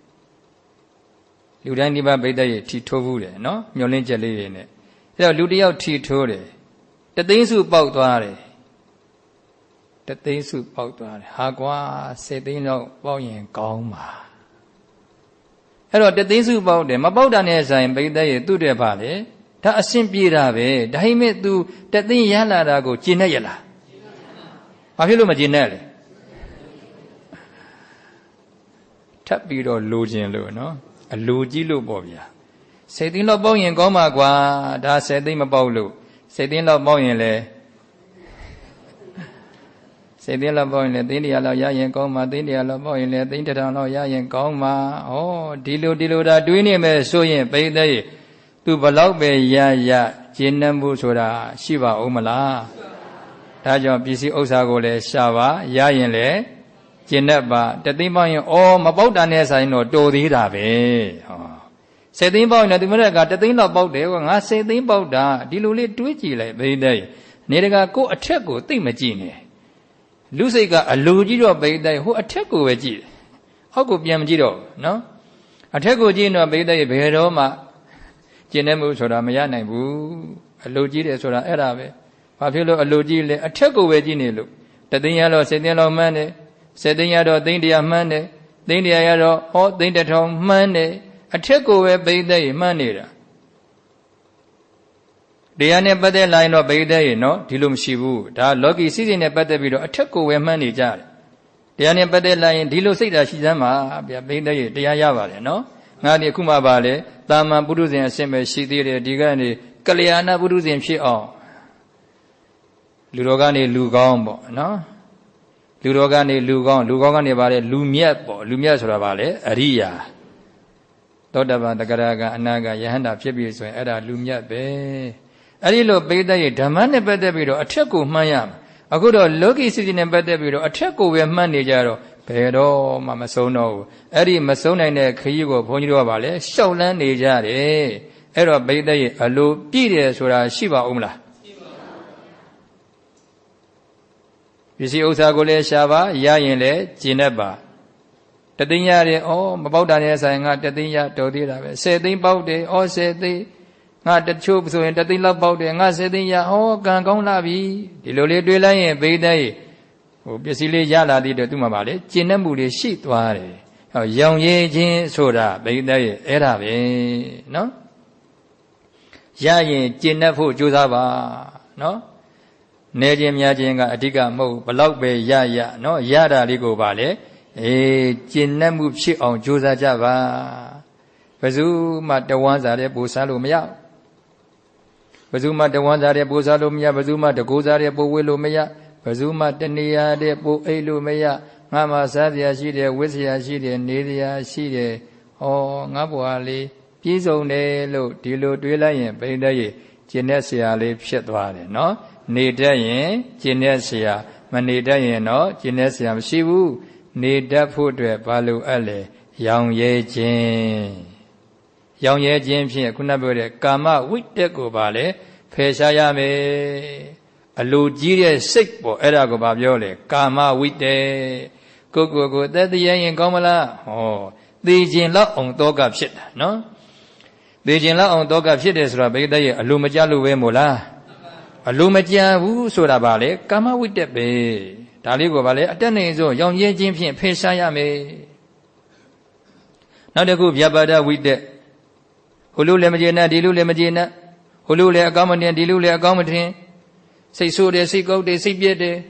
လူတိုင်းဒီပါဗိဒ္ဓရဲ့ထီထိုးဘူးတယ်နော်မျောလင်းချက်လေးတွေနဲ့အဲတော့လူတယောက်ထီထိုးတယ်တသိန်းစုပေါက်သွားတယ်တသိန်းစုပေါက်သွားတယ်ဟာကွာဆယ်သိန်းတော့ပေါက်ရင်ကောင်းပါအဲ့တော့တသိန်းစုပေါက်တယ်မပေါက်တာနဲ့ဆိုင်ဗိဒ္ဓရဲ့သူ့တဲ့ပါလေဒါအဆင်ပြေတာပဲဒါဟိမဲ့ तू တသိန်းရလာတာကိုကျင်နဲ့ရလားဘာဖြစ်လို့မကျင်နဲ့လဲထပ်ပြီးတော့လိုချင်လို့နော်အလိုကြီးလို့ပေါ့ဗျာဆယ်သိန်းလောက်ပေါက်ရင်ကောင်းပါကွာဒါဆယ်သိန်းမပေါက်လို့ဆယ်သိန်းလောက်ပေါက်ရင်လေဆယ်သိန်းလောက်ပေါက်ရင်လေသိန်းတရာလောက်ရရင်ကောင်းပါသိန်းတရာလောက်ပေါက်ရင်လေသိန်းတစ်ထောင်လောက်ရရင်ကောင်းပါဩဒီလိုဒီလိုဒါတွေးနေမယ်ဆိုရင်ပိဋကရဲ့သူဘလောက်ပဲရရကျင့်နှံမှုဆိုတာရှိပါဦးမလားဒါကြောင့်ပစ္စည်းဥစ္စာကိုလည်းရှာပါရရင်လည်းကျင့်တတ်ပါတသိန်းပေါက်ရင်ဩမပေါက်တာနဲ့ဆိုင်တော့တော်သေးတာပဲဟောဆယ်သိန်းပေါက်ရင်ဒီမရက်ကတသိန်းလောက်ပေါက်တယ်ကွာငါဆယ်သိန်းပေါက်တာဒီလိုလေးတွေးကြည့်လိုက်ပိဋကရဲ့နေတကာကိုအထက်ကိုသိမကြည့်နဲ့လူစိတ်ကအလိုကြီးတော့ပိဋကရဲ့ဟိုအထက်ကိုပဲကြည့်တယ်အောက်ကိုပြန်မကြည့်တော့နော်အထက်ကိုကြည့်တော့ပိဋကရဲ့ဘယ်တော့မှကျင့်နေမှုဆိုတာမရနိုင်ဘူးအလိုကြီးတယ်ဆိုတာအဲ့ဒါပဲဘာဖြစ်လို့အလိုကြီးလဲအထက်ကိုပဲကြည့်နေလို့တသိန်းရတော့စေသိန်းလောက်မှန်းတယ်စေသိန်းရတော့သိန်းတရာမှန်းတယ်သိန်းတရာရတော့ဟောသိန်းတစ်ထောင်မှန်းတယ်အထက်ကိုပဲပိဋကရဲ့မှန်းနေတာတရားနဲ့ပတ်သက်လာရင်တော့ပိဋကရဲ့နော်ဒီလိုမရှိဘူးဒါလောကီစိစိနဲ့ပတ်သက်ပြီးတော့အထက်ကိုပဲမှန်းနေကြတယ်တရားနဲ့ပတ်သက်လာရင်ဒီလိုစိတ်ဓာတ်ရှိစမ်းပါဗျာပိဋကရဲ့တရားရပါတယ်နော်ငါဒီအခုမှပါလေတာမန်ပုရုဇဉ်အဆင့်ပဲရှိသေးတယ်ဒီကနေကလျာဏပုရုဇဉ်ဖြစ်အောင်လူတော်ကနေလူကောင်းပေါ့နော်လူတော်ကနေလူကောင်းလူကောင်းကနေပါလေလူမြတ်ပေါ့လူမြတ်ဆိုတာပါလေအရိယာသောတပန်တဂရကအနာဂယဟန္တာဖြစ်ပြီဆိုရင်အဲ့ဒါလူမြတ်ပဲအဲ့ဒီလိုပိဋကရဲ့ဓမ္မနဲ့ပတ်သက်ပြီးတော့အထက်ကိုမှန်းရမှာအခုတော့လောကီစိတ်နဲ့ပတ်သက်ပြီးတော့အထက်ကိုပဲမှန်းနေကြတော့ဘယ်တော့မှမဆုံးတော့ဘူးအဲ့ဒီမဆုံးနိုင်တဲ့ခရီးကိုဘုန်းကြီးတို့ကပါလေရှောက်လန်းနေကြတယ်အဲ့တော့ပိဋကရဲ့အလိုပြည့်တယ်ဆိုတာရှိပါဦးမလားရှိပါဘူးပစ္စည်းဥစ္စာကိုလည်းရှားပါရရင်လည်းကျင့်တတ်ပါတသိန်းရတယ်ဩမပေါက်တာနဲ့ဆိုင်ငါတသိန်းရတော်သေးတာပဲဆယ်သိန်းပေါက်တယ်ဩဆယ်သိန်းငါတချို့ဆိုရင်တသိန်းလောက်ပေါက်တယ်ငါဆယ်သိန်းရဩကံကောင်းလာပြီဒီလိုလေးတွေးလိုက်ရင်ပိဋကရဲ့ဟိုပစ္စည်းလေးရလာတဲ့အတွက်သူ့မှာပါလေကျင့်တတ်မှုတွေရှိသွားတယ်ဟောရောင်ရည်ခြင်းဆိုတာပိဋကရဲ့အဲ့ဒါပဲနော်ရရင်ကျင့်တတ်ဖို့ကြိုးစားပါနော်နေခြင်းများခြင်းကအဓိကမဟုတ်ဘလောက်ပဲရရနော်ရတာလေးကိုပါလေအေးကျင့်တတ်မှုဖြစ်အောင်ကြိုးစားကြပါဘယ်သူမှတဝမ်းစားတဲ့ပူစားလို့မရဘယ်သူမှတဝမ်းစားတဲ့ပူစားလို့မရဘယ်သူမှတကိုးစားတဲ့ပူဝေးလို့မရဘယ်သူမှတဏှာတဲ့ပူအိတ်လို့မရငါမှစားစရာရှိတယ်ဝတ်စရာရှိတယ်နေစရာရှိတယ်ဟောငါဘွားလေးပြည့်စုံတယ်လို့ဒီလိုတွေးလိုက်ရင်ပိဋကရဲ့ကျင့်တဲ့ဆရာလေးဖြစ်သွားတယ်နော်နေတတ်ရင်ကျင့်တဲ့ဆရာမနေတတ်ရင်တော့ကျင့်တဲ့ဆရာမရှိဘူးနေတတ်ဖို့အတွက်ဘာလို့အပ်လဲရောင်ရဲခြင်းရောင်ရဲခြင်းဖြင့်ခုနပြောတဲ့ကာမဝိတ္တကိုပါလေဖယ်ရှားရမယ်အလိုကြီးတဲ့စိတ်ပေါ့အဲ့ဒါကိုဘာပြောလဲကာမဝိတ္တကိုကိုကိုသက်တရရင်ကောင်းမလားဟောသိခြင်းလောက်အောင်တောကဖြစ်တာနော်သိခြင်းလောက်အောင်တောကဖြစ်တယ်ဆိုတာဘိက္ခရဲ့အလိုမကြလို့ပဲမို့လားအလိုမကြဘူးဆိုတာပါလေကာမဝိတ္တပဲဒါလေးကိုပါလေအတက်နေဆုံးရောင်ရဲခြင်းဖြင့်ဖယ်ရှားရမယ်နောက်တစ်ခုဗျာပါဒဝိတ္တဟိုလိုလည်းမကျေနပ်ဒီလိုလည်းမကျေနပ်ဟိုလိုလည်းအကောင်းမတင်ဒီလိုလည်းအကောင်းမတင်စိတ်ဆိုးတယ်စိတ်ကောက်တယ်စိတ်ပြည့်တယ်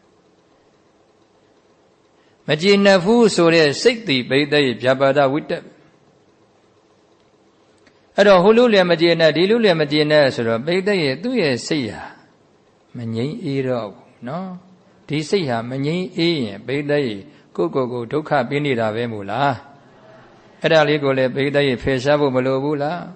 မကျေနပ်ဘူးဆိုတဲ့စိတ်တည်ပိဋကရဲ့ဗျာပါဒဝိတ္တအဲ့တော့ဟိုလိုလည်းမကျေနပ်ဒီလိုလည်းမကျေနပ်ဆိုတော့ပိဋကရဲ့သူ့ရဲ့စိတ်ဟာမငြိမ်းအေးတော့ဘူးနော်ဒီစိတ်ဟာမငြိမ်းအေးရင်ပိဋကရဲ့ကိုယ့်ကိုယ်ကိုဒုက္ခပေးနေတာပဲမို့လားအဲ့ဒါလေးကိုလည်းပိဋကရဲ့ဖယ်ရှားဖို့မလိုဘူးလား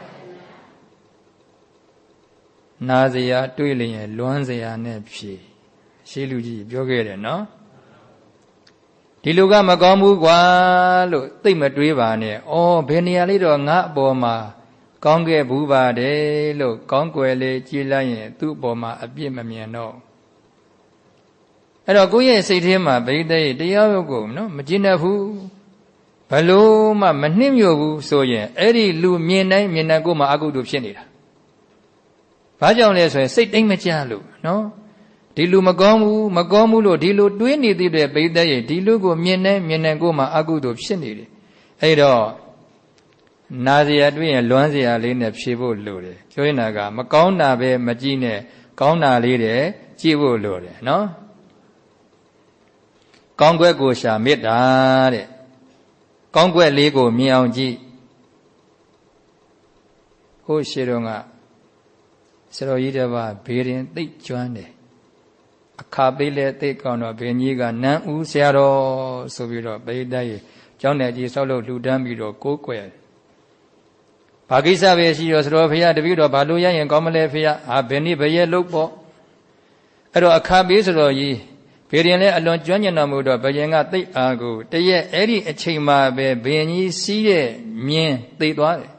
နာစရာတွေးလျင်လွမ်းစရာနဲ့ဖြေရှေးလူကြီးပြောခဲ့တယ်နော်ဒီလူကမကောင်းဘူးကွာလို့သိမတွေးပါနဲ့ဩဘယ်နေရာလေးတော့ငါအပေါ်မှာကောင်းခဲ့ဘူးပါတယ်လို့ကောင်းကွယ်လေကြည်လိုက်ရင်သူ့အပေါ်မှာအပြစ်မမြင်တော့အဲ့တော့ကိုယ့်ရဲ့စိတ်ထဲမှာဗိဓိတရားရုပ်ကိုနော်မကျင့်တတ်ဘူးဘလို့မှမနှိမ့်ညွတ်ဘူးဆိုရင်အဲ့ဒီလူမြင်တိုင်းမြင်တိုင်းကိုယ်မှာအကုသိုလ်ဖြစ်နေတာဘာကြောင့်လဲဆိုရင်စိတ်တိုင်းမကြလို့နော်ဒီလူမကောင်းဘူးမကောင်းဘူးလို့ဒီလိုတွေးနေသေးတဲ့ဗိဓိဒီလူကိုမြင်တိုင်းမြင်တိုင်းကိုယ်မှာအကုသိုလ်ဖြစ်နေတယ်အဲ့တော့နာစရာတွေ့ရင်လွမ်းစရာလေးနဲ့ဖြေဖို့လိုတယ်ပြောရင်ကမကောင်းတာပဲမကြည့်နဲ့ကောင်းတာလေးတွေကြည့်ဖို့လိုတယ်နော်ကောင်းကွက်ကိုရှာမေတ္တာတဲ့ကောင်းကွက်လေးကိုမြင်အောင်ကြည့်ဟိုရှိတော့ကဆရာတော်ကြီးတစ်ပါးဘေးရင်သိကျွမ်းတယ်အခါပေးလဲသိကောင်းတော့ဘယ်ကြီးကနန်းဦးဆရာတော်ဆိုပြီးတော့ပိဋကရေကျောင်းနယ်ကြီးဆောက်လို့လှူဒန်းပြီးတော့ကိုးကွယ်ဘာကိစ္စပဲရှိရောဆရာတော်ဖေရတပည့်တော်ဘာလို့ရရင်ကောင်းမလဲဖေရဟာဘယ်နည်းဘယ်ရဲ့လို့ပေါ့အဲ့တော့အခါပေးဆိုတော့ကြီးဘေးရင်လဲအလွန်ကျွမ်းကျင်တော်မူတော့ဘယင်ကသိအားကိုတရက်အဲ့ဒီအချိန်မှာပဲဘယင်ကြီးစီးတဲ့မြင်းသိသွားတယ်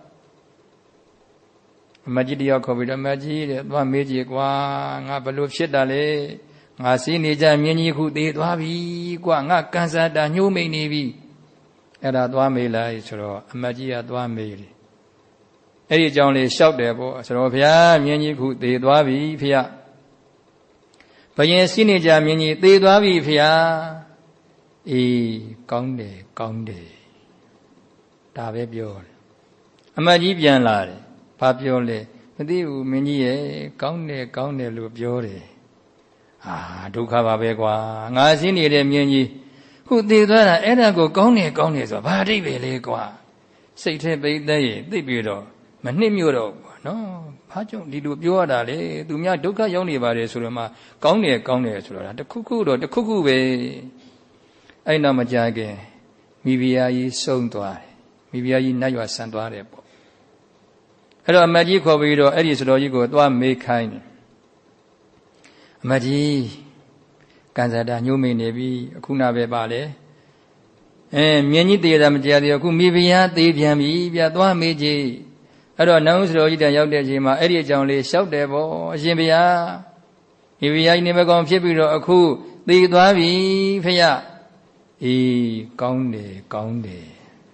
အမကြီးတယောက်ခေါ်ပြီးတော့အမကြီးတဲ့သွားမေးကြည့်ကွာငါဘလို့ဖြစ်တာလဲငါစီးနေကြမြင်းကြီးခုသိသွားပြီကွာငါကန်စာတာညှိုးမိန်နေပြီအဲ့ဒါသွားမေးလိုက်ဆိုတော့အမကြီးကသွားမေးတယ်အဲ့ဒီအကြောင်းလေးလျှောက်တယ်ပေါ့ဆိုတော့ဘုရားမြင်းကြီးခုသိသွားပြီဖေရဘယင်စီးနေကြမြင်းကြီးသေသွားပြီဖေဟာအေးကောင်းတယ်ကောင်းတယ်ဒါပဲပြောတယ်အမကြီးပြန်လာတယ်ဘာပြောလဲမသိဘူးမင်းကြီးရဲ့ကောင်းတယ်ကောင်းတယ်လို့ပြောတယ်အာဒုက္ခပါပဲကွာငါစီးနေတဲ့မြင်းကြီးခုသေသွားတာအဲ့ဒါကိုကောင်းတယ်ကောင်းတယ်ဆိုတာဘာအဓိပ္ပာယ်လဲကွာစိတ်ထဲပိတ်သက်ရင်သိပြီးတော့မနှိမ့်မြို့တော့ကွာနော်ဘာကြောင့်ဒီလိုပြောရတာလဲသူများဒုက္ခရောက်နေပါတယ်ဆိုတော့မှကောင်းတယ်ကောင်းတယ်ဆိုတော့တခုခုတော့တခုခုပဲအဲ့နောက်မကြခင်မိဖုရားကြီးဆုံးသွားတယ်မိဖုရားကြီးနတ်ရွာဆန်သွားတယ်ပေါ့အဲ့တော့အမကြီးခေါ်ပြီးတော့အဲ့ဒီစတော်ကြီးကိုသွားမေးခိုင်းတယ်အမကြီးကန်ဇာတာညှိုးမိန်နေပြီအခုနာပဲပါလေအဲမြင်းကြီးတည်တာမကြသေးဘူးအခုမိဖုရားသေးပြန်ပြီပြသွားမေးကြည့်အဲ့တော့နောင်စတော်ကြီးတန်ရောက်တဲ့အချိန်မှာအဲ့ဒီအကြောင်းလေးလျှောက်တယ်ပေါ့အရှင်ဘုရားမိဖုရားကြီးနေမကောင်းဖြစ်ပြီးတော့အခုသိသွားပြီဖုရားအေးကောင်းတယ်ကောင်းတယ်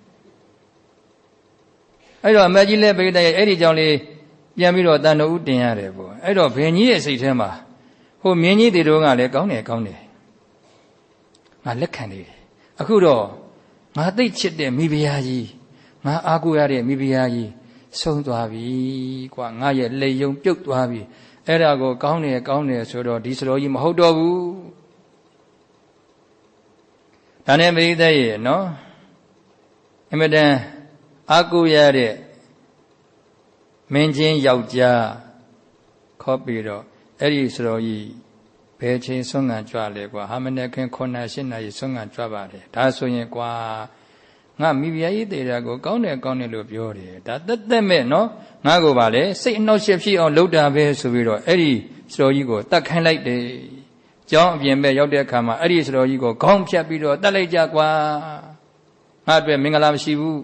အဲ့တော့အမကြီးလည်းပိဋကရဲ့အဲ့ဒီအကြောင်းလေးပြန်ပြီးတော့တန်တော်ဦးတင်ရတယ်ပေါ့အဲ့တော့ဘင်ကြီးရဲ့စိတ်ထဲမှာဟိုမြင်းကြီးတွေတော့ကလည်းကောင်းတယ်ကောင်းတယ်ငါလက်ခံနေတယ်အခုတော့ငါသိချစ်တဲ့မိဖုရားကြီးငါအားကိုးရတဲ့မိဖုရားကြီးဆုံးသွားပြီကွာငါရဲ့လက်ယုံပြုတ်သွားပြီအဲ့ဒါကိုကောင်းတယ်ကောင်းတယ်ဆိုတော့ဒီစတော်ကြီးမဟုတ်တော့ဘူးဒါနဲ့ပရိသတ်ရဲ့နော်အမတန်အာကိုရတဲ့မင်းချင်းယောက်ျားခေါ်ပြီးတော့အဲ့ဒီစတော်ကြီးဘယ်ချိန်ဆွမ်းငံကြွလဲကွာဟာမနဲ့ခင်ခုနှစ်ရှစ်နာရီဆွမ်းငံကြွပါတယ်ဒါဆိုရင်ကွာငါမိဖုရားကြီးတရားကိုကောင်းတယ်ကောင်းတယ်လို့ပြောတယ်ဒါတက်တက်မဲ့နော်ငါကိုပါလေစိတ်အနှောက်အယှက်ဖြစ်အောင်လုပ်တာပဲဆိုပြီးတော့အဲ့ဒီစတော်ကြီးကိုတတ်ခိုင်းလိုက်တယ်ကျောင်းအပြင်ပဲရောက်တဲ့အခါမှာအဲ့ဒီစတော်ကြီးကိုခေါင်းဖြတ်ပြီးတော့တတ်လိုက်ကြကွာငါအတွက်မင်္ဂလာမရှိဘူး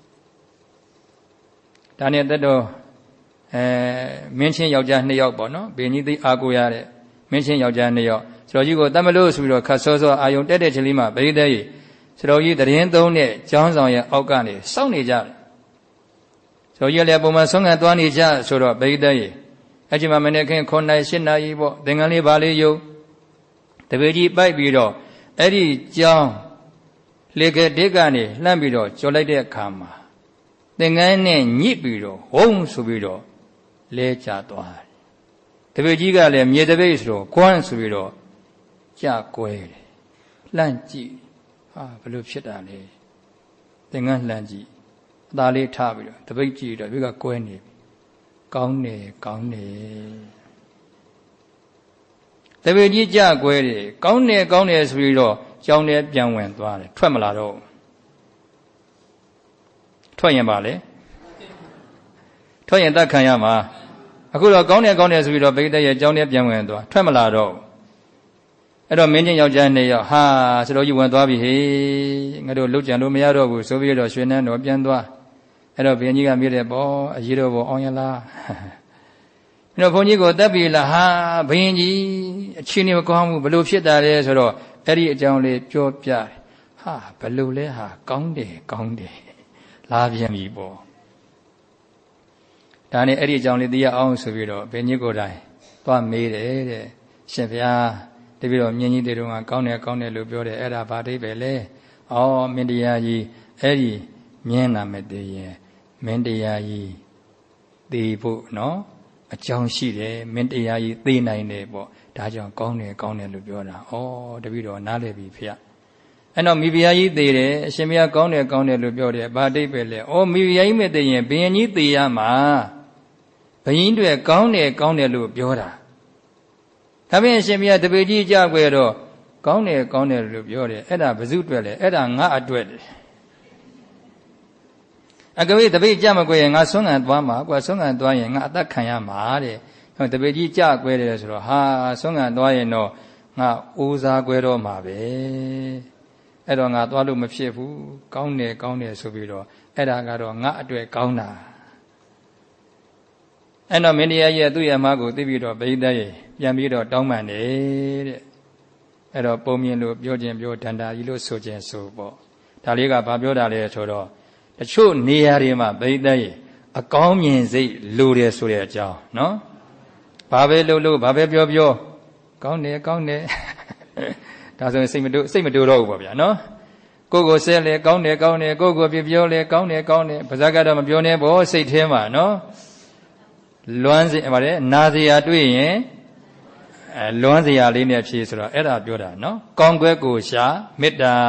ဒါနဲ့တက်တော့အဲမင်းချင်းယောက်ျားနှစ်ယောက်ပေါ့နော်ဘင်းကြီးသိအားကိုရတဲ့မင်းချင်းယောက်ျားနှစ်ယောက်စတော်ကြီးကိုတတ်မလို့ဆိုပြီးတော့ခတ်စောစောအာယုံတက်တဲ့ချင်းလေးမှာပရိသတ်ကြီးစတော်ကြီးတရင်သုံးတဲ့ကျောင်းဆောင်ရဲ့အောက်ကနေစောင့်နေကြတယ်စတော်ကြီးလည်းပုံမှန်ဆုံးခံသွားနေကြဆိုတော့ပရိသတ်ကြီးအဲ့ဒီမှာမနေ့ခင်ခုနှစ်ရှစ်နာရီပေါ့သင်္ကန်းလေးပါလေးယုံတပည့်ကြီးပိုက်ပြီးတော့အဲ့ဒီကျောင်းလေကတိကနေလှမ်းပြီးတော့ကြော်လိုက်တဲ့အခါမှာသင်္ကန်းနဲ့ညစ်ပြီးတော့ဝုန်းဆိုပြီးတော့လဲကျသွားတယ်တပည့်ကြီးကလည်းမြေတပိတ်ဆိုတော့ခွန်းဆိုပြီးတော့ကြကွဲတယ်လှမ်းကြည့်ဟာဘလို့ဖြစ်တာလဲသင်္ကန်းလှမ်းကြည့်အသာလေးထားပြီးတော့တပိတ်ကြည့်တော့ဒီကကွဲနေပြီကောင်းတယ်ကောင်းတယ်တပည့်ကြီးကြကွဲတယ်ကောင်းတယ်ကောင်းတယ်ဆိုပြီးတော့ကျောင်းထဲပြန်ဝင်သွားတယ်ထွက်မလာတော့ထွက်ရင်ပါလေထွက်ရင်တတ်ခံရမှာအခုတော့ကောင်းတယ်ကောင်းတယ်ဆိုပြီးတော့ပိဋကရဲ့ကျောင်းထဲပြန်ဝင်သွားထွက်မလာတော့အဲ့တော့မင်းချင်းယောက်ျားနှစ်ယောက်ဟာစတော်ကြီးဝင်သွားပြီဟေးငါတို့လှုပ်ကြံလို့မရတော့ဘူးဆိုပြီးတော့ရွှေနန်းတော်ပြန်သွားအဲ့တော့ဘုရင်ကြီးကမြစ်တယ်ပေါ့အရေးတော်ဘောအောင်ရလားအဲ့တော့ဘုန်းကြီးကိုတက်ပြီလားဟာဘုရင်ကြီးအချင်းနေမကောင်းဘူးဘလို့ဖြစ်တာလဲဆိုတော့အဲ့ဒီအကြောင်းလေးပြောပြတယ်ဟာဘလို့လဲဟာကောင်းတယ်ကောင်းတယ်လာပြန်ပြီပေါ့ဒါနဲ့အဲ့ဒီအကြောင်းလေးသိရအောင်ဆိုပြီးတော့ဘုရင်ကြီးကိုယ်တိုင်သွားမေးတယ်တဲ့ရှင်ဘုရားတပည့်တော်မြင်းကြီးတွေတုန်းကကောင်းတယ်ကောင်းတယ်လို့ပြောတယ်အဲ့ဒါဘာအိဗယ်လဲအော်မင်းတရားကြီးအဲ့ဒီမြင်းနာမတည်ရင်မင်းတရားကြီးသိဖို့နော်အကြောင်းရှိတယ်မင်းတရားကြီးသိနိုင်တယ်ပေါ့ဒါကြောင့်ကောင်းတယ်ကောင်းတယ်လို့ပြောတာဩတပည့်တော်နားလည်ပြီဖေ။အဲ့တော့မိဖုရားကြီးသိတယ်အရှင်ဘုရားကောင်းတယ်ကောင်းတယ်လို့ပြောတယ်ဘာအိဗယ်လဲဩမိဖုရားကြီးမသိရင်ဘုရင်ကြီးသိရမှာဘုရင်တွေကောင်းတယ်ကောင်းတယ်လို့ပြောတာဒါဖြင့်အရှင်ဘုရားတပည့်ကြီးကြွယ်တော့ကောင်းတယ်ကောင်းတယ်လို့ပြောတယ်အဲ့ဒါဘယ်သူအတွက်လဲအဲ့ဒါငါအတွက်တယ်အကဝိတပည့်ကြမကွယ်ရင်ငါဆွမ်းခံသွားမှာကွာဆွမ်းခံသွားရင်ငါအသက်ခံရမှာတဲ့တပည့်ကြီးကြကွယ်တယ်ဆိုတော့ဟာဆွမ်းခံသွားရင်တော့ငါအိုးစားကွယ်တော့မှာပဲအဲ့တော့ငါသွားလို့မဖြစ်ဘူးကောင်းတယ်ကောင်းတယ်ဆိုပြီးတော့အဲ့ဒါကတော့ငါအတွက်ကောင်းတာအဲ့တော့မင်းတရားကြီးကသူ့ရဲ့အမားကိုသိပြီးတော့ဗိဓာရဲ့ပြန်ပြီးတော့တောင်းပန်တယ်တဲ့အဲ့တော့ပုံမြင်လို့ပြောခြင်းပြောဒန္တာကြီးလို့ဆိုခြင်းဆိုပေါ့ဒါလေးကဘာပြောတာလဲဆိုတော့တချို့နေရာတွေမှာဗိဓာရဲ့အကောင်းမြင်စိတ်လိုတယ်ဆိုတဲ့အကြောင်းနော်ဘာပဲလုပ်လို့ဘာပဲပြောပြောကောင်းတယ်ကောင်းတယ်ဒါဆိုရင်စိတ်မတူစိတ်မတူတော့ဘူးပေါ့ဗျာနော်ကိုယ်ကိုဆဲလေကောင်းတယ်ကောင်းတယ်ကိုယ်ကိုပြပြောလေကောင်းတယ်ကောင်းတယ်ပါဇက်ကတော့မပြောနဲ့ဘောစိတ်ထဲမှာနော်လွမ်းစေဗါတယ်နာစရာတွေ့ရင်အဲလွမ်းစရာလေးနဲ့ဖြေဆိုတော့အဲ့ဒါပြောတာနော်ကောင်းကွယ်ကိုရှာမေတ္တာ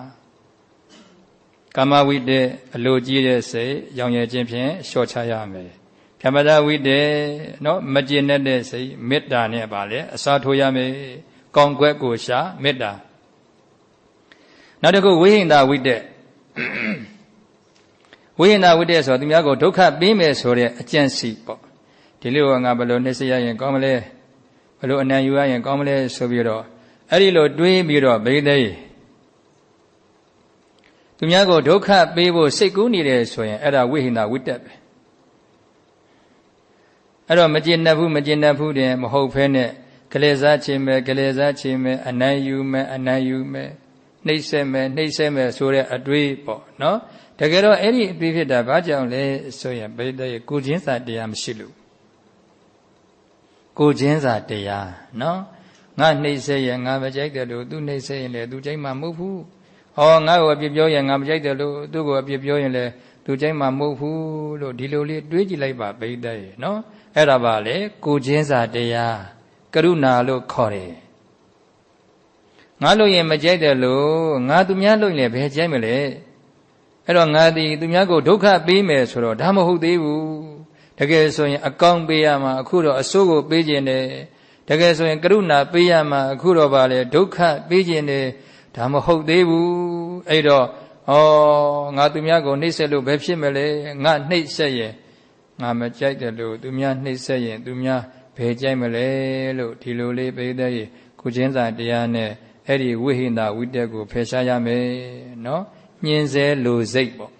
ကာမဝိတ္တအလိုကြီးတဲ့စိတ်ရောင်ရည်ခြင်းဖြင့်လျှော့ချရမယ်ဖြမဒဝိတ္တနော်မကျင်တဲ့စိတ်မေတ္တာနဲ့ပါလေအစားထိုးရမယ်ကောင်းကွယ်ကိုရှာမေတ္တာနောက်တစ်ခုဝိဟိန္ဒဝိတ္တဝိဟိန္ဒဝိတ္တဆိုတော့သူများကိုဒုက္ခပေးမယ်ဆိုတဲ့အကျင့်စီပေါ့ဒီလိုကငါဘယ်လိုနှိစ္စရရင်ကောင်းမလဲဘယ်လိုအနံယူရရင်ကောင်းမလဲဆိုပြီးတော့အဲ့ဒီလိုတွေးပြီးတော့ဘိသိက်သူများကိုဒုက္ခပေးဖို့စိတ်ကူးနေတယ်ဆိုရင်အဲ့ဒါဝိဟိန္ဒဝိတ္တပဲအဲ့တော့မကျေနပ်ဘူးမကျေနပ်ဘူးတင်မဟုတ်ဖဲနဲ့ကလေးစားခြင်းပဲကလေးစားခြင်းပဲအနံယူမယ်အနံယူမယ်နှိမ့်ဆက်မယ်နှိမ့်ဆက်မယ်ဆိုတဲ့အတွေးပေါ့နော်တကယ်တော့အဲ့ဒီအတွေးဖြစ်တာဘာကြောင့်လဲဆိုရင်ဘိသိက်ရဲ့ကိုချင်းစာတရားမရှိလို့ကိုချင်းစာတရားနော်ငါနှိမ့်ဆက်ရင်ငါမကြိုက်တယ်လို့သူနှိမ့်ဆက်ရင်လည်းသူကြိုက်မှာမဟုတ်ဘူးဟောငါ့ကိုအပြစ်ပြောရင်ငါမကြိုက်တယ်လို့သူ့ကိုအပြစ်ပြောရင်လည်းသူကြိုက်မှာမဟုတ်ဘူးလို့ဒီလိုလေးတွေးကြည့်လိုက်ပါဘိသိက်ရဲ့နော်အဲ့ဒါပါလေကိုချင်းစာတရားကရုဏာလို့ခေါ်တယ်ငါလို့ရင်မကြိုက်တယ်လို့ငါသူများလို့ရင်လည်းဘယ်ကြိုက်မလဲအဲ့တော့ငါဒီသူများကိုဒုက္ခပေးမယ်ဆိုတော့ဒါမဟုတ်သေးဘူးတကယ်ဆိုရင်အကောင်းပေးရမှာအခုတော့အဆိုးကိုပေးခြင်းတယ်တကယ်ဆိုရင်ကရုဏာပေးရမှာအခုတော့ဗာလေဒုက္ခပေးခြင်းတယ်ဒါမဟုတ်သေးဘူးအဲ့တော့ဩငါသူများကိုနှိမ့်ဆက်လို့ဘယ်ဖြစ်မလဲငါနှိမ့်ဆက်ရင်ငါမကြိုက်တယ်လို့သူများနှိမ့်ဆက်ရင်သူများဘယ်ကြိုက်မလဲလို့ဒီလိုလေးပိသက်ရကိုချင်းစာတရားနဲ့အဲ့ဒီဝိဟိန္ဒဝိတ္တကိုဖယ်ရှားရမယ်နော်ညင်စေလိုစိတ်ပေါ့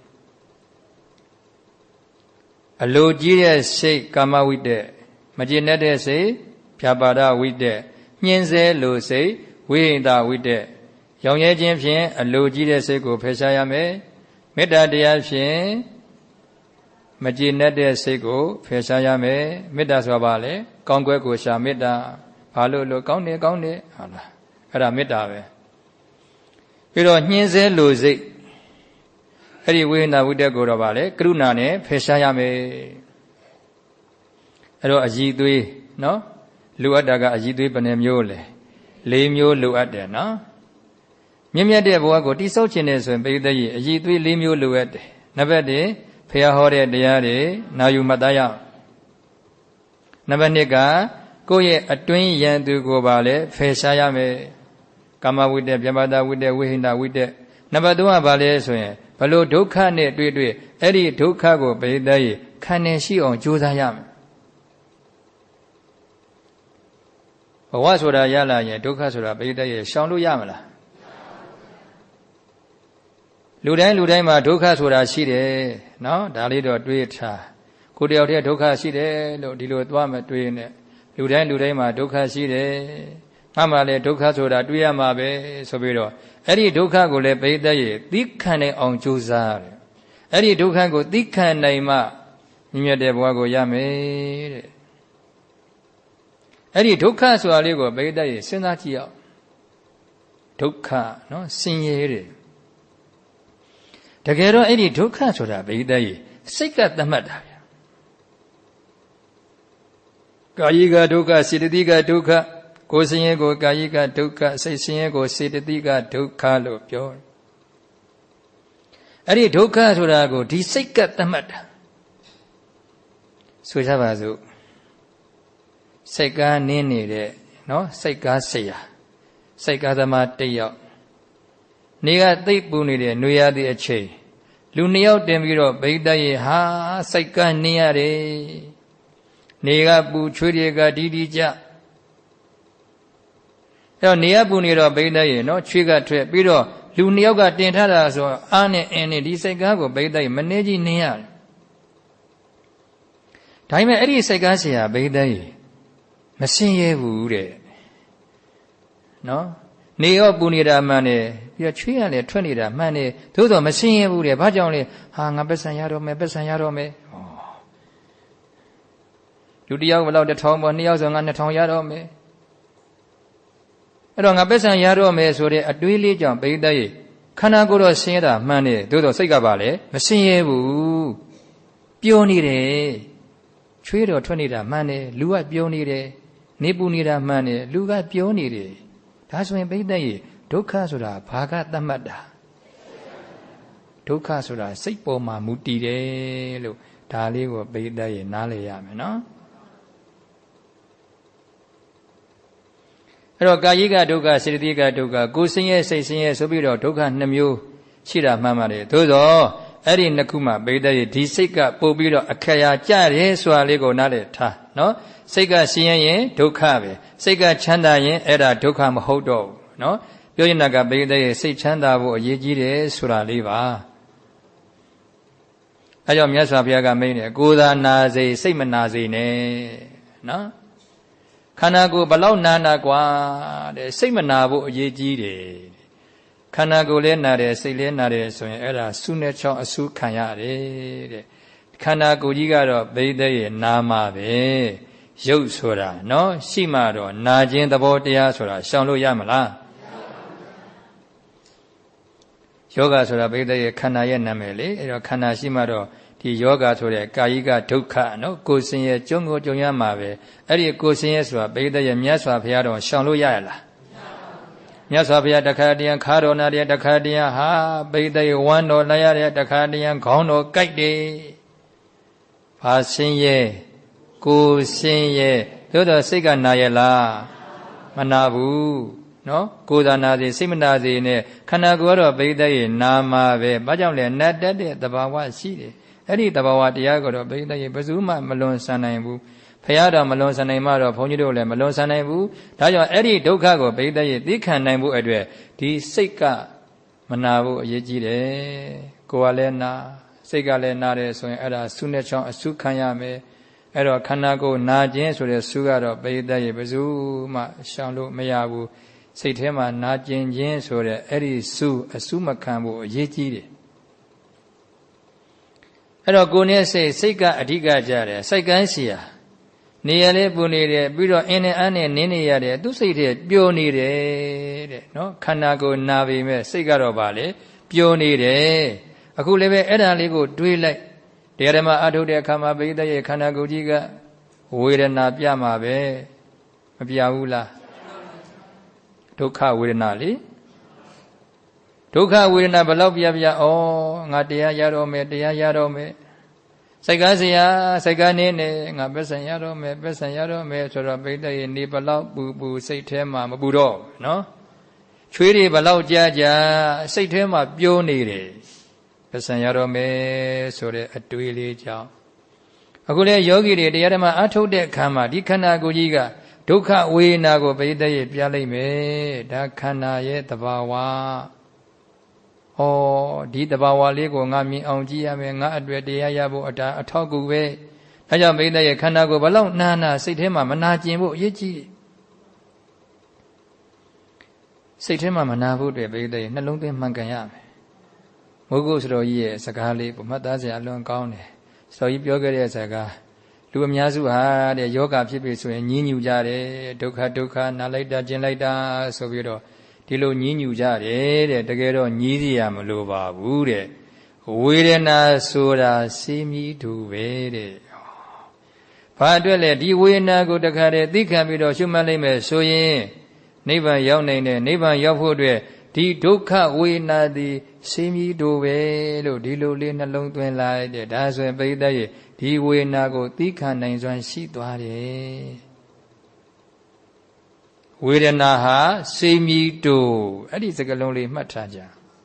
အလိုကြီးတဲ့စိတ်ကာမဝိတ္တမကျေနပ်တဲ့စိတ်ဖြာပါဒဝိတ္တညင်စေလိုစိတ်ဝိဟိန္ဒဝိတ္တရောင်ရဲခြင်းဖြင့်အလိုကြီးတဲ့စိတ်ကိုဖယ်ရှားရမယ်မေတ္တာတရားဖြင့်မကျေနပ်တဲ့စိတ်ကိုဖယ်ရှားရမယ်မေတ္တာဆိုတာဘာလဲကောင်းကွယ်ကိုရှာမေတ္တာဘာလို့လို့ကောင်းတယ်ကောင်းတယ်ဟုတ်လားအဲ့ဒါမေတ္တာပဲပြီးတော့ညှင်းဆဲလိုစိတ်အဲ့ဒီဝိဟိန္ဒဝိတ္တကိုတော့ဗာလေကရုဏာနဲ့ဖယ်ရှားရမယ်အဲ့တော့အည်သွေးနော်လိုအပ်တာကအည်သွေးဘယ်နှမျိုးလဲလေးမျိုးလိုအပ်တယ်နော်မြင့်မြတ်တဲ့ဘဝကိုတိဆောက်ခြင်းနဲ့ဆိုရင်ပိဋကကြီးအည်သွေးလေးမျိုးလိုအပ်တယ်နံပါတ်တစ်ဖះဟောတဲ့တရားတွေနာယူမှတ်သားရအောင်နံပါတ်နှစ်ကကိုယ့်ရဲ့အတွင်းယံသူကိုပါလေဖယ်ရှားရမယ်ကာမဝိတ္တဗျမတာဝိတ္တဝိဟိန္ဒဝိတ္တနံပါတ်သုံးကဘာလဲဆိုရင်ဘလို့ဒုက္ခနဲ့တွေ့တွေ့အဲ့ဒီဒုက္ခကိုပိဋကကြီးခံနေရှိအောင်ကြိုးစားရမယ်ဘဝဆိုတာရလာရင်ဒုက္ခဆိုတာပိဋကကြီးရှောင်လို့ရမလားလူတိုင်းလူတိုင်းမှာဒုက္ခဆိုတာရှိတယ်နော်ဒါလေးတော့တွေးထားကိုတယောက်တည်းဒုက္ခရှိတယ်လို့ဒီလိုသွားမတွေးနဲ့လူတိုင်းလူတိုင်းမှာဒုက္ခရှိတယ်ငါမှလည်းဒုက္ခဆိုတာတွေးရမှာပဲဆိုပြီးတော့အဲ့ဒီဒုက္ခကိုလည်းပိဋကရဲ့သီးခံနိုင်အောင်ကြိုးစားတယ်အဲ့ဒီဒုက္ခကိုသီးခံနိုင်မှမြင့်မြတ်တဲ့ဘဝကိုရမယ်တဲ့အဲ့ဒီဒုက္ခဆိုတာလေးကိုပိဋကရဲ့စဉ်းစားကြည့်အောင်ဒုက္ခနော်ဆင်းရဲတယ်တကယ်တော့အဲ့ဒီဒုက္ခဆိုတာပိဋကရဲ့စိတ်ကသတ်မှတ်တာဗျာကာယကဒုက္ခစေတသိကဒုက္ခကိုယ်ဆင်းရဲကိုကာယကဒုက္ခစိတ်ဆင်းရဲကိုစေတသိကဒုက္ခလို့ပြောတယ်အဲ့ဒီဒုက္ခဆိုတာကိုဒီစိတ်ကသတ်မှတ်တာဆိုကြပါစို့စိတ်ကားနင်းနေတဲ့နော်စိတ်ကားဆရာစိတ်ကားသမားတစ်ယောက်နေကသိပ်ပူနေတဲ့နှွေရသည့်အချိန်လူနှစ်ယောက်တင်ပြီးတော့ဗိဒ္ဓရဲ့ဟာစိတ်ကားနင်းရတယ်နေကပူချွေးတွေကဒီဒီကြအဲ့တော့နေရပူနေတော့ဗိဒ္ဓရဲ့နော်ချွေးကထွက်ပြီးတော့လူနှစ်ယောက်ကတင်ထားတာဆိုအားနဲ့အင်းနဲ့ဒီစိတ်ကားကိုဗိဒ္ဓရဲ့မနေကြီးနင်းရတယ်ဒါပေမဲ့အဲ့ဒီစိတ်ကားဆရာဗိဒ္ဓရဲ့မစင်ရဲဘူးတဲ့နော်နေရောပူနေတာမှန်တယ်ပြီးတော့ချွေးရလည်းထွက်နေတာမှန်တယ်သို့တော့မစင်ရဲဘူးတဲ့ဘာကြောင့်လဲဟာငါပက်ဆံရတော့မယ်ပက်ဆံရတော့မယ်လူတစ်ယောက်ဘယ်လောက်တစ်ထောင်ပေါ့နှစ်ယောက်ဆိုငါနှစ်ထောင်ရတော့မယ်အဲ့တော့ငါပက်ဆံရတော့မယ်ဆိုတဲ့အတွေးလေးကြောင့်ပိဋကရဲ့ခန္ဓာကိုယ်တော့ဆင်းရဲတာမှန်တယ်သို့တော့စိတ်ကပါလေမဆင်းရဲဘူးပျော်နေတယ်ချွေးတော့ထွက်နေတာမှန်တယ်လူကပျော်နေတယ်နေပူနေတာမှန်တယ်လူကပျော်နေတယ်ဒါဆိုရင်ပိဋကရဲ့ဒုက္ခဆိုတာဘာကသတ်မှတ်တာဒုက္ခဆိုတာစိတ်ပေါ်မှာမူတည်တယ်လို့ဒါလေးကိုပိဋကရဲ့နားလည်ရမယ်နော်အဲ့တော့ကာယကဒုက္ခစေတသိကဒုက္ခကိုယ်ဆင်းရဲစိတ်ဆင်းရဲဆိုပြီးတော့ဒုက္ခနှစ်မျိုးရှိတာမှန်ပါတယ်သို့သောအဲ့ဒီနှစ်ခုမှပိဋကရဲ့ဒီစိတ်ကပို့ပြီးတော့အခရာကြတယ်ဆိုတာလေးကိုနားလည်ထားနော်စိတ်ကဆင်းရဲရင်ဒုက္ခပဲစိတ်ကချမ်းသာရင်အဲ့ဒါဒုက္ခမဟုတ်တော့ဘူးနော်ပြောရင်ကပိဋကရဲ့စိတ်ချမ်းသာဖို့အရေးကြီးတယ်ဆိုတာလေးပါအဲကြောင့်မြတ်စွာဘုရားကမိန့်တယ်ကိုယ်သာနာစေစိတ်မနာစေနဲ့နော်ခန္ဓာကိုယ်ဘလောက်နာနာกว่าတဲ့စိတ်မနာဖို့အရေးကြီးတယ်ခန္ဓာကိုယ်လည်းနာတယ်စိတ်လည်းနာတယ်ဆိုရင်အဲ့ဒါဆုနဲ့ချောင်းအဆုခံရတယ်တဲ့ခန္ဓာကိုယ်ကြီးကတော့ပိဋကရဲ့နာမှာပဲရုပ်ဆိုတာနော်ရှိမှတော့နာခြင်းသဘောတရားဆိုတာရှောင်လို့ရမလားယောဂဆိုတာပိဋကရဲ့ခန္ဓာရဲ့နာမည်လေအဲ့တော့ခန္ဓာရှိမှတော့ဒီယောဂဆိုတဲ့ကာယကဒုက္ခနော်ကိုယ်ဆင်းရဲကြုံကိုကြုံရမှာပဲအဲ့ဒီကိုယ်ဆင်းရဲဆိုတာပိဋကရဲ့မြတ်စွာဘုရားတော်ရှောင်လို့ရရလားမြတ်စွာဘုရားတခါတည်းခါတော်နာတဲ့တခါတည်းဟာပိဋကရဲ့ဝမ်းတော်လာရတဲ့တခါတည်းခေါင်းတော်ကြိုက်တယ်ဘာဆင်းရဲကိုယ်ဆင်းရဲသို့တော့စိတ်ကနာရလားမနာဘူးနော်ကိုယ်သာနာစေစိတ်မနာစေနဲ့ခန္ဓာကိုယ်ကတော့ပိဋကရဲ့နာမှာပဲဘာကြောင့်လဲနတ်တတ်တဲ့သဘာဝရှိတယ်အဲ့ဒီသဘာဝတရားကိုတော့ပိဋကရဲ့ဘယ်သူမှမလွန်ဆန်နိုင်ဘူးဖရာတော်မလွန်ဆန်နိုင်မှတော့ဘုန်းကြီးတို့လည်းမလွန်ဆန်နိုင်ဘူးဒါကြောင့်အဲ့ဒီဒုက္ခကိုပိဋကရဲ့သိခံနိုင်ဖို့အတွက်ဒီစိတ်ကမနာဖို့အရေးကြီးတယ်ကိုယ်ကလည်းနာစိတ်ကလည်းနာတယ်ဆိုရင်အဲ့ဒါဆုနဲ့ချောင်းအဆုခံရမယ်အဲ့တော့ခန္ဓာကိုယ်နာခြင်းဆိုတဲ့ဆုကတော့ပိဋကရဲ့ဘယ်သူမှရှောင်လို့မရဘူးစိတ်ထဲမှာနာကျင်ခြင်းဆိုတဲ့အဲ့ဒီဆုအဆုမခံဖို့အရေးကြီးတယ်အဲ့တော့ကိုယ်နဲ့စိတ်စိတ်ကအဓိကကြတယ်စိတ်ကန်းစီရနေရလဲပူနေတယ်ပြီးတော့အင်းနဲ့အန်းနဲ့နင်းနေရတယ်သူစိတ်ထဲပျော်နေတယ်တဲ့နော်ခန္ဓာကိုယ်နာပေမဲ့စိတ်ကတော့ဗာလေပျော်နေတယ်အခုလည်းပဲအဲ့ဒါလေးကိုတွေးလိုက်တရားဓမ္မအထုတ်တဲ့အခါမှာပိဋကရဲ့ခန္ဓာကိုယ်ကြီးကဝေဒနာပြမှာပဲမပြဘူးလားဒုက္ခဝေဒနာလေဒုက္ခဝေဒနာဘယ်လောက်ပြပြဩငါတရားရတော့မယ်တရားရတော့မယ်စိတ်ကားစရာစိတ်ကားနေနေငါပက်ဆံရတော့မယ်ပက်ဆံရတော့မယ်ဆိုတော့ပိဋကရဲ့နေဘယ်လောက်ပူပူစိတ်ထဲမှာမပူတော့နော်ချွေးတွေဘယ်လောက်ကြာကြာစိတ်ထဲမှာပြိုးနေတယ်ပက်ဆံရတော့မယ်ဆိုတဲ့အတွေးလေးကြောင့်အခုလေယောဂီတွေတရားဓမ္မအထုတ်တဲ့အခါမှာဒီခန္ဓာကိုယ်ကြီးကဒုက္ခဝေဒနာကိုပိဋကရဲ့ပြလိုက်မယ်ဒါခန္ဓာရဲ့သဘာဝဩဒီတဘာဝလေးကိုငါမြင်အောင်ကြည့်ရမယ်ငါအတွက်တရားရဖို့အတာအထောက်ကူပဲဒါကြောင့်ပိဋကရဲ့ခန္ဓာကိုယ်ဘလောက်နာနာစိတ်ထဲမှာမနာကျင်ဖို့အရေးကြီးတယ်စိတ်ထဲမှာမနာဖို့အတွက်ပိဋကရဲ့နှလုံးသွင်းမှန်ကန်ရမယ်မိုးကုတ်စတော်ကြီးရဲ့စကားလေးပုံမှတ်သားစရာအလွန်ကောင်းတယ်စတော်ကြီးပြောခဲ့တဲ့စကားလူအများစုဟာတဲ့ယောဂဖြစ်ပြီဆိုရင်ညှင်းညူကြတယ်ဒုက္ခဒုက္ခနာလိုက်တာကျင်လိုက်တာဆိုပြီးတော့ဒီလိုညှင်းညူကြတယ်တဲ့တကယ်တော့ညည်းစရာမလိုပါဘူးတဲ့ဝေဒနာဆိုတာစေမြည်သူပဲတဲ့ဘာအတွက်လဲဒီဝေဒနာကိုတခါတည်းသိခံပြီးတော့ရှုမှတ်လိုက်မယ်ဆိုရင်နိဗ္ဗာန်ရောက်နိုင်တဲ့နိဗ္ဗာန်ရောက်ဖို့အတွက်ဒီဒုက္ခဝေဒနာသည်စေမြည်သူပဲလို့ဒီလိုလေးနှလုံးသွင်းလိုက်တဲ့ဒါဆိုရင်ပိဋကရဲ့ဒီဝေဒနာကိုသိခံနိုင်စွမ်းရှိသွားတယ်ဝေဒနာဟာစေမြည်သူအဲ့ဒီစကားလုံးလေးမှတ်ထားကြ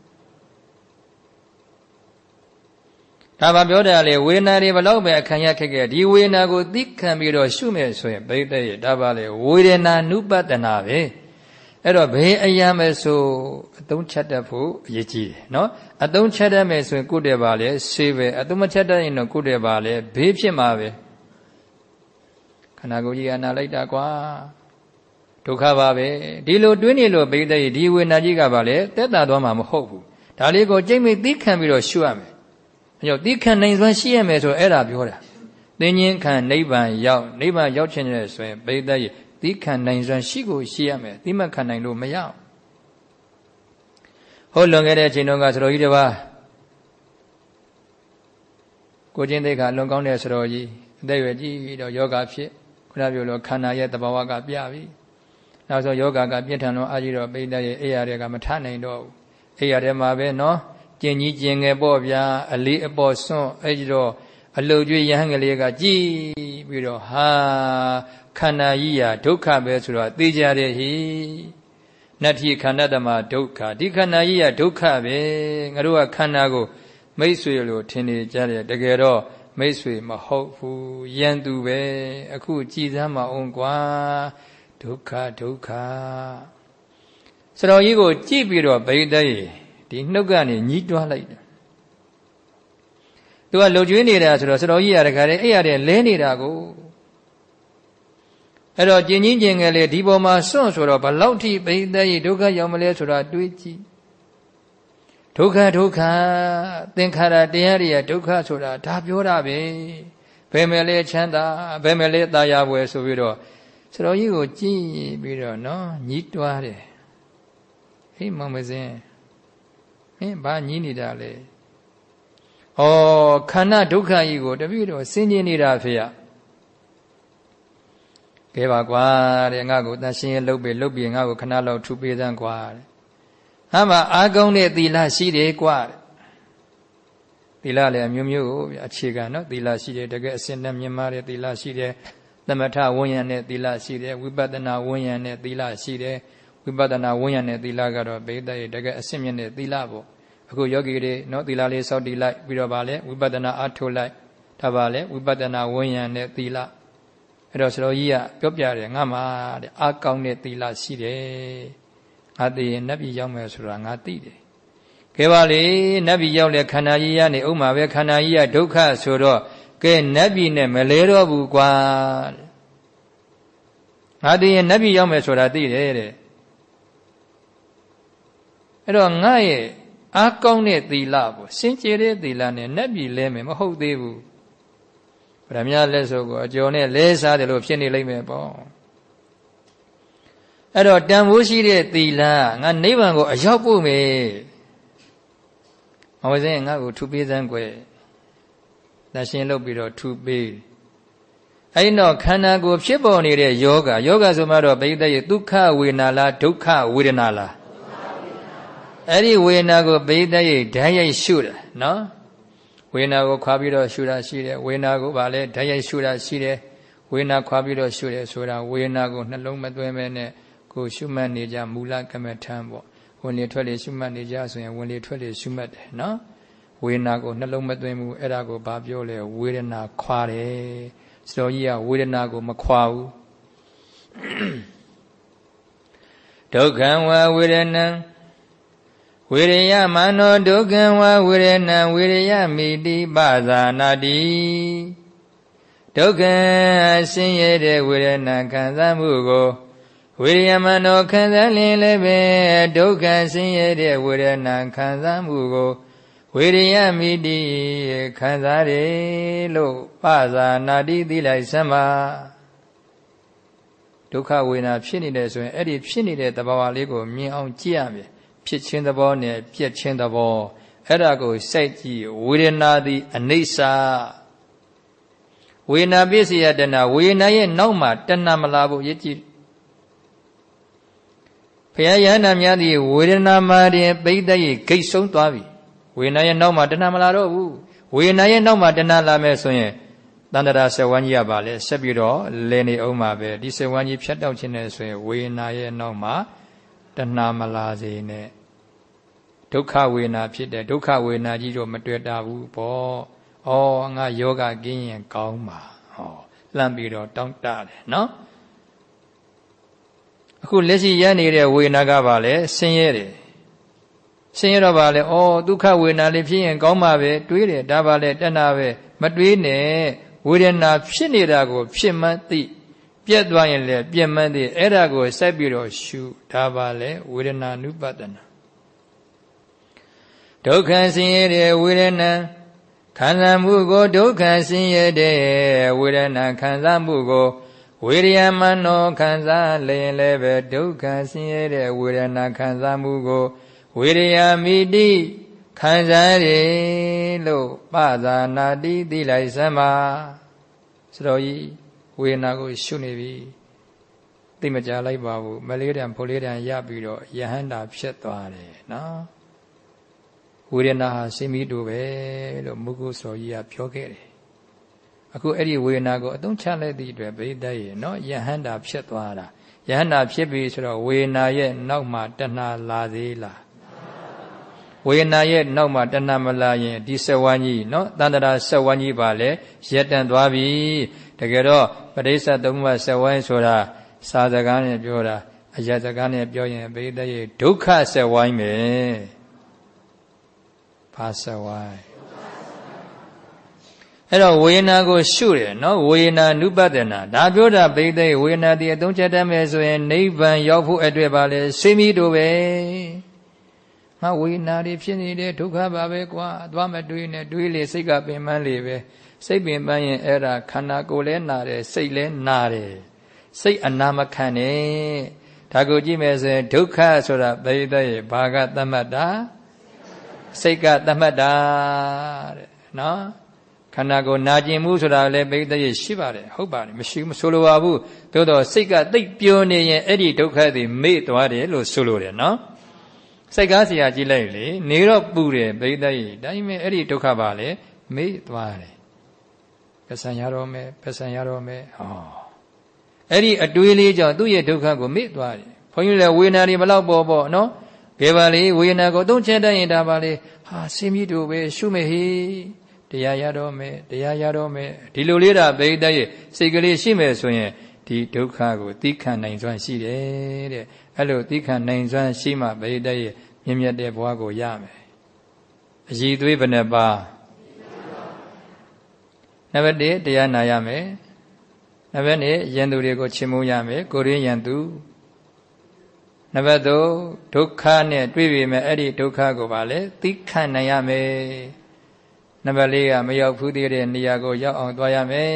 ဒါပါပြောတယ်လေဝေဒနာတွေဘလောက်ပဲအခံရခက်ခဲ့ဒီဝေဒနာကိုသိခံပြီးတော့ရှုမယ်ဆိုရင်ပိဋကရဲ့ဒါပါလေဝေဒနာနုပတနာပဲအဲ့တော့ဘယ်အရာမဲ့ဆိုအသုံးချက်တတ်ဖို့အရေးကြီးတယ်နော်အသုံးချက်တတ်မယ်ဆိုရင်ကိုယ်တည်းပါလေဆေးပဲအသုံးမချက်တတ်ရင်တော့ကိုယ်တည်းပါလေဘေးဖြစ်မှာပဲခန္ဓာကိုယ်ကြီးကနာလိုက်တာကွာဒုက္ခပါပဲဒီလိုတွင်းနေလို့ပိဋကရဲ့ဒီဝေဒနာကြီးကပါလေတက်တာသွားမှာမဟုတ်ဘူးဒါလေးကိုကြိတ်မိသိခံပြီးတော့ရှုရမယ်အဲကြောင့်သိခံနိုင်စွမ်းရှိရမယ်ဆိုအဲ့ဒါပြောတာသင်္ချင်းခံနိဗ္ဗာန်ရောက်နိဗ္ဗာန်ရောက်ခြင်းနဲ့ဆိုရင်ပိဋကရဲ့သိခံနိုင်စွမ်းရှိကိုရှိရမယ်သိမှတ်ခံနိုင်လို့မရအောင်ဟောလွန်ခဲ့တဲ့အချိန်တုန်းကစတော်ကြီးတစ်ပါးကိုချင်းသိက္ခာလွန်ကောင်းတဲ့စတော်ကြီးအသက်အရွယ်ကြီးတော့ယောဂဖြစ်ခုနပြောလို့ခန္ဓာရဲ့သဘာဝကပြပြီနောက်ဆုံးယောဂကပြင်းထန်တော့အာကြီးတော့ပိဋကရဲ့အိယာတွေကမထနိုင်တော့ဘူးအိယာတွေမှာပဲနော်ကျင်ကြီးကျင်ငယ်ပေါ့ဗျာအလေးအပေါ်စွန့်အဲ့ဒီတော့အလုတ်ကျွေးရဟန်းကလေးကကြည်ပြီးတော့ဟာခန္ဓာကြီးရာဒုက္ခပဲဆိုတော့သိကြတယ်ဟိနတ္ထိခန္ဓာတမဒုက္ခဒီခန္ဓာကြီးရာဒုက္ခပဲငါတို့ကခန္ဓာကိုမိတ်ဆွေလို့ထင်နေကြတယ်တကယ်တော့မိတ်ဆွေမဟုတ်ဘူးယံသူပဲအခုကြည်စမ်းမအောင်ကွာဒုက္ခဒုက္ခစတော်ကြီးကိုကြည့်ပြီးတော့ဗိဒ္ဓရေဒီနှုတ်ကနေညှိတွားလိုက်တယ်သူကလှုပ်ကျွေးနေတာဆိုတော့စတော်ကြီးရတခါတည်းအဲ့ရတဲ့လဲနေတာကိုအဲ့တော့ကျင်ချင်းကျင်ငယ်လေဒီပေါ်မှာစွန့်ဆိုတော့ဘလောက်ထိဗိဒ္ဓရေဒုက္ခရောက်မလဲဆိုတာတွေးကြည့်ဒုက္ခဒုက္ခသင်္ခါရတရားတွေရဒုက္ခဆိုတာဒါပြောတာပဲဘယ်မဲ့လဲချမ်းသာဘယ်မဲ့လဲတာယာပွဲဆိုပြီးတော့စတော်ကြီးကိုကြည့်ပြီးတော့နော်ညှိတွားတယ်ဟေးမောင်မစင်းဟင်ဘာညှိနေတာလဲဩခန္ဓာဒုက္ခကြီးကိုတပည့်တော်ဆင်ခြင်နေတာဖေရကဲပါကွာတဲ့ငါ့ကိုတန်ရှင်းရလုပ်ပြီလုပ်ပြီငါ့ကိုခဏလောက်ထူပေးစမ်းကွာတဲ့ဟာမအားကောင်းတဲ့သီလရှိတယ်ကွာတဲ့သီလလည်းအမျိုးမျိုးကိုအခြေခံနော်သီလရှိတယ်တကယ်အစင်နဲ့မြင်မာတဲ့သီလရှိတယ်သမထဝဉ္ဉဏ်နဲ့သီလရှိတယ်ဝိပဿနာဝဉ္ဉဏ်နဲ့သီလရှိတယ်ဝိပဿနာဝဉ္ဉဏ်နဲ့သီလကတော့ဗိဒ္ဓရဲ့တကယ်အစင်မြင့်တဲ့သီလပေါ့အခုယောဂီတွေနော်သီလလေးစောင့်တည်လိုက်ပြီးတော့ဗာလဲဝိပဿနာအားထုတ်လိုက်ဒါဗာလဲဝိပဿနာဝဉ္ဉဏ်နဲ့သီလအဲ့တော့ဆရာကြီးကပြောပြတယ်ငါမှတဲ့အားကောင်းတဲ့သီလရှိတယ်ငါသိရင်နတ်ပြည်ရောက်မယ်ဆိုတာငါသိတယ်ကဲပါလေနတ်ပြည်ရောက်လေခန္ဓာကြီးရနေဥမာပဲခန္ဓာကြီးရဒုက္ခဆိုတော့ကဲနတ်ပြည်နဲ့မလဲတော့ဘူးကွာငါသိရင်နတ်ပြည်ရောက်မယ်ဆိုတာသိတယ်တဲ့အဲ့တော့ငါရဲ့အားကောင်းတဲ့သီလပေါ့စင်ကြယ်တဲ့သီလနဲ့နတ်ပြည်လဲမယ်မဟုတ်သေးဘူးဗရမ ्या လက်ဆိုကိုအကျော်နဲ့လဲစားတယ်လို့ဖြစ်နေလိမ့်မယ်ပေါ့အဲ့တော့တန်ဖိုးရှိတဲ့သီလငါနိဗ္ဗာန်ကိုအရောက်ဖို့မယ်မဝစင်းငါ့ကိုထူပေးစမ်းကွယ်တန်ရှင်းလုပ်ပြီးတော့ထူပေးအဲ့တော့ခန္ဓာကိုယ်ဖြစ်ပေါ်နေတဲ့ယောဂယောဂဆိုမှတော့ဗိဒ္ဓရဲ့ဒုက္ခဝေဒနာလားဒုက္ခဝေဒနာလားအဲ့ဒီဝေဒနာကိုဗိဒ္ဓရဲ့ဓာတ်ရိုက်ရှုတာနော်ဝေဒနာကိုခွာပြီးတော့ရှုတာရှိတယ်ဝေဒနာကိုဗာလဲဓာတ်ရိုက်ရှုတာရှိတယ်ဝေဒနာခွာပြီးတော့ရှုတယ်ဆိုတာဝေဒနာကိုနှလုံးမသွင်းမဲနဲ့ကိုရှုမှတ်နေကြမူလကမ္မထံပေါ့ဝင်လေထွက်လေရှုမှတ်နေကြဆိုရင်ဝင်လေထွက်လေရှုမှတ်တယ်နော်ဝေဒနာကိုနှလုံးမသွင်းဘူးအဲ့ဒါကိုဘာပြောလဲဝေဒနာခွာတယ်စတော်ကြီးကဝေဒနာကိုမခွာဘူးဒုက္ခံဝဝေဒနံဝိရိယမနောဒုက္ခံဝဝိရဏဝိရိယမိတိပဇာနာတိဒုက္ခဆင်းရဲတဲ့ဝေဒနာခံစားမှုကိုဝိရိယမနောခံစားလျင်လည်းပဲဒုက္ခဆင်းရဲတဲ့ဝေဒနာခံစားမှုကိုဝိရိယမိတိခံစားတယ်လို့ပဇာနာတိသိလိုက်စမ်းပါဒုက္ခဝေဒနာဖြစ်နေတယ်ဆိုရင်အဲ့ဒီဖြစ်နေတဲ့သဘောဝလေးကိုမြင်အောင်ကြည့်ရမယ်ဖြစ်ခြင်းသဘောနဲ့ပြည့်ခြင်းသဘောအဲ့ဒါကိုစိုက်ကြည့်ဝေဒနာသည်အနိစ္စဝေဒနာပစ္စယတဏဝေဒနာရဲ့နောက်မှာတဏမလာဘူးရည်ကြည့်ဘုရားယန္တာများသည်ဝေဒနာမှာတင်ပိဋကရဲ့ဂိတ်ဆုံးသွားပြီဝေဒနာရဲ့နောက်မှာတဏမလာတော့ဘူးဝေဒနာရဲ့နောက်မှာတဏလာမယ်ဆိုရင်တန္တရာဆက်ဝန်းကြီးရပါလေဆက်ပြီးတော့လည်နေအောင်ပါပဲဒီဆက်ဝန်းကြီးဖြတ်တောက်ခြင်းနဲ့ဆိုရင်ဝေဒနာရဲ့နောက်မှာတဏမလာစေနဲ့ဒုက္ခဝေဒနာဖြစ်တဲ့ဒုက္ခဝေဒနာကြီးတော့မတွေ့တာဘူးပေါ့ဩငါယောဂကင်းရင်ကောင်းပါဟောလှမ်းပြီးတော့တောင်းတတယ်နော်အခုလက်ရှိရနေတဲ့ဝေဒနာကပါလေဆင်းရဲတယ်ဆင်းရဲတော့ပါလေဩဒုက္ခဝေဒနာလေးဖြစ်ရင်ကောင်းပါပဲတွေးတယ်ဒါပါလေတဏှာပဲမတွေးနဲ့ဝေဒနာဖြစ်နေတာကိုဖြစ်မှန်းသိပြတ်သွားရင်လည်းပြတ်မှန်းသိအဲ့ဒါကိုစိုက်ပြီးတော့ရှုဒါပါလေဝေဒနာနုပဒနာဒုက္ခဆင်းရဲတဲ့ဝေဒနာခံစားမှုကိုဒုက္ခဆင်းရဲတဲ့ဝေဒနာခံစားမှုကိုဝိရိယမနောခံစားလျင်လည်းပဲဒုက္ခဆင်းရဲတဲ့ဝေဒနာခံစားမှုကိုဝိရိယမိတိခံစားတယ်လို့ပဇာနာတိသိလိုက်စမ်းပါစတော်ကြီးဝေဒနာကိုရှုနေပြီသိမကြလိုက်ပါဘူးမလေးတံဖိုလေးတံရပြီးတော့ယဟန္တာဖြစ်သွားတယ်နော်ဝေဒနာဟာစိမီးတူပဲလို့မုဂုစောကြီးကပြောခဲ့တယ်အခုအဲ့ဒီဝေဒနာကိုအသုံးချလိုက်သည့်အတွက်ဗိဒ္ဓရဲ့နော်ယဟန္တာဖြစ်သွားတာယဟန္တာဖြစ်ပြီဆိုတော့ဝေဒနာရဲ့နောက်မှာတဏှာလာသေးလားဝေဒနာရဲ့နောက်မှာတဏှာမလာရင်ဒီစဝန်းကြီးနော်တန္တရာစဝန်းကြီးပါလေရက်တန်သွားပြီတကယ်တော့ပဋိစ္စသုံးပါးစဝန်းဆိုတာစာစကားနဲ့ပြောတာအရာစကားနဲ့ပြောရင်ဗိဒ္ဓရဲ့ဒုက္ခစဝန်းပဲဘာစဝိုင်းအဲ့တော့ဝေဒနာကိုရှုတယ်နော်ဝေဒနာနုပဒနာဒါပြောတာပိဋကဝေဒနာတည်းအသုံးချတတ်မယ်ဆိုရင်နိဗ္ဗာန်ရောက်ဖို့အတွက်ပါလေစိမီးတို့ပဲငါဝေဒနာတွေဖြစ်နေတဲ့ဒုက္ခပါပဲကွာသွားမတွေးနဲ့တွေးလေစိတ်ကပင်ပန်းလေပဲစိတ်ပင်ပန်းရင်အဲ့ဒါခန္ဓာကိုယ်လည်းနာတယ်စိတ်လည်းနာတယ်စိတ်အနာမခံနဲ့ဒါကိုကြည့်မယ်ဆိုရင်ဒုက္ခဆိုတာပိဋကရဲ့ဘာကသတ်မှတ်တာစိတ်ကသတ်မှတ်တာတဲ့နော်ခန္ဓာကိုယ်နာကျင်မှုဆိုတာလည်းပိဋကရဲ့ရှိပါတယ်ဟုတ်ပါတယ်မရှိမဆိုလိုပါဘူးသို့တော့စိတ်ကသိပ်ပျော်နေရင်အဲ့ဒီဒုက္ခတွေမေ့သွားတယ်လို့ဆိုလိုတယ်နော်စိတ်ကားစရာကြည့်လိုက်လေနေတော့ပူတယ်ပိဋကရဲ့ဒါပေမဲ့အဲ့ဒီဒုက္ခပါလေမေ့သွားတယ်ပဆံရတော့မယ်ပဆံရတော့မယ်ဟောအဲ့ဒီအတွေးလေးကြောင့်သူ့ရဲ့ဒုက္ခကိုမေ့သွားတယ်ဘုန်းကြီးလည်းဝေဒနာတွေဘလောက်ပေါ်ပေါ့နော်ကဲပါလေဝေဒနာကိုသုံးချက်တတ်ရင်ဒါပါလေဟာစိမီးတို့ပဲရှုမယ်ဟိတရားရတော့မယ်တရားရတော့မယ်ဒီလိုလေးတာပိဋကရဲ့စိတ်ကလေးရှိမယ်ဆိုရင်ဒီဒုက္ခကိုသီးခံနိုင်စွမ်းရှိတယ်တဲ့အဲ့လိုသီးခံနိုင်စွမ်းရှိမှပိဋကရဲ့မြင့်မြတ်တဲ့ဘဝကိုရမယ်အည်သွေးဘယ်နှပါနံပါတ်တစ်တရားနာရမယ်နံပါတ်နှစ်ယန္တုတွေကိုချီးမွမ်းရမယ်ကိုရင်းယန္တုနံပါတ်သုံးဒုက္ခနဲ့တွေ့ပြီမဲ့အဲ့ဒီဒုက္ခကိုပါလေသီးခံနိုင်ရမယ်နံပါတ်လေးကမရောက်ဘူးသေးတဲ့နေရာကိုရောက်အောင်သွားရမယ်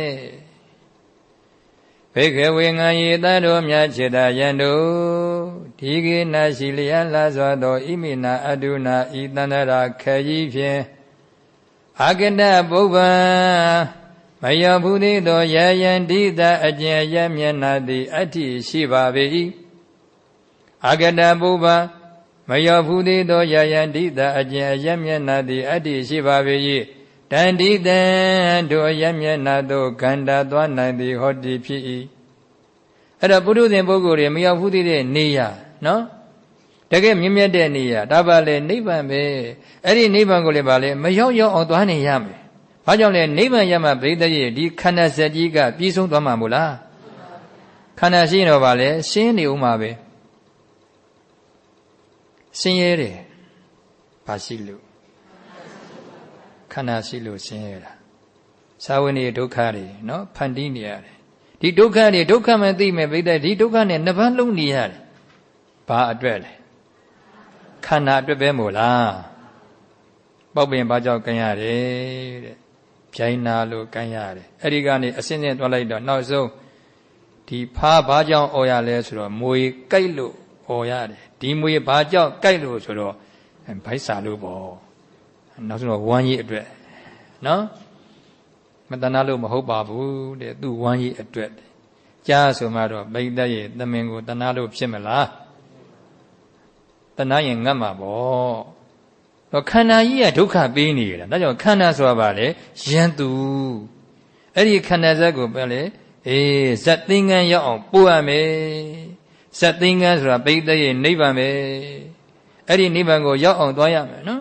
ဘေခဝေငံယေတတော်မြတ်စေတယံတို့ဒီကိနာရှိလျက်လာစွာသောဣမိနာအတုနာဤတန္တရာခေကြီးဖြင့်အာကတပုဗ္ဗံမရောက်ဘူးသေးသောယယံဒိတအကျင့်ရမျက်နာသည်အတ္တိရှိပါ၏အာကတပုဗ္ဗံမရောက်ဘူးသေးသောယယံဒိတအကျင့်ရမျက်နာသည်အတ္တိရှိပါ၏တန်တိတံတို့ရမျက်နာသို့ခန္ဓာသွားနိုင်သည်ဟောတိဖြစ်၏အဲ့တော့ပုထုဇဉ်ပုဂ္ဂိုလ်တွေမရောက်ဘူးသေးတဲ့နေရာနော်တကယ်မြင့်မြတ်တဲ့နေရာဒါပါလေနိဗ္ဗာန်ပဲအဲ့ဒီနိဗ္ဗာန်ကိုလည်းပါလေမရောက်ရောက်အောင်သွားနေရမယ်ဘာကြောင့်လဲနိဗ္ဗာန်ရမှဗိဓရဲ့ဒီခန္ဓာစက်ကြီးကပြည့်စုံသွားမှာမို့လားခန္ဓာရှိရင်တော့ပါလေရှင်းနေဦးမှာပဲဆင်းရဲတယ်ဘာရှိလို့ခန္ဓာရှိလို့ဆင်းရဲတာစာဝိနည်းဒုက္ခတွေနော်ဖန်တီးနေရတယ်ဒီဒုက္ခတွေဒုက္ခမှသိမယ်ပြိတ္တဒီဒုက္ခနဲ့နှစ်ပါးလုံးနေရတယ်ဘာအတွက်လဲခန္ဓာအတွက်ပဲမို့လားပေါက်ပင်ဘာကြောင့်ကံရတယ်တဲ့ပြိုင်နာလို့ကံရတယ်အဲ့ဒီကနေအစင်းစင်းသွားလိုက်တော့နောက်ဆုံးဒီဖားဘာကြောင့်អော်ရလဲဆိုတော့မွေကြိုက်လို့អော်ရတယ်ဒီမွေဘာကြောင့်ကြိုက်လို့ဆိုတော့ဗိုက်စာလို့ပေါ့နောက်ဆုံးတော့ဝမ်းကြီးအတွက်နော်မတနာလို့မဟုတ်ပါဘူးတဲ့သူ့ဝမ်းကြီးအတွက်ကြားဆိုမှတော့ပိဋကရဲ့သမင်ကိုတနာလို့ဖြစ်မလားတနာရင်ငတ်မှာပေါ့တော့ခန္ဓာကြီးကဒုက္ခပေးနေရတာဒါကြောင့်ခန္ဓာဆိုတာပါလေယံသူအဲ့ဒီခန္ဓာဇက်ကိုပဲလေအေးဇတ်သင်္ကန်းရောက်အောင်ပို့ရမယ်ဇတ်သင်္ကန်းဆိုတာပိဋကရဲ့နိဗ္ဗာန်ပဲအဲ့ဒီနိဗ္ဗာန်ကိုရောက်အောင်သွားရမယ်နော်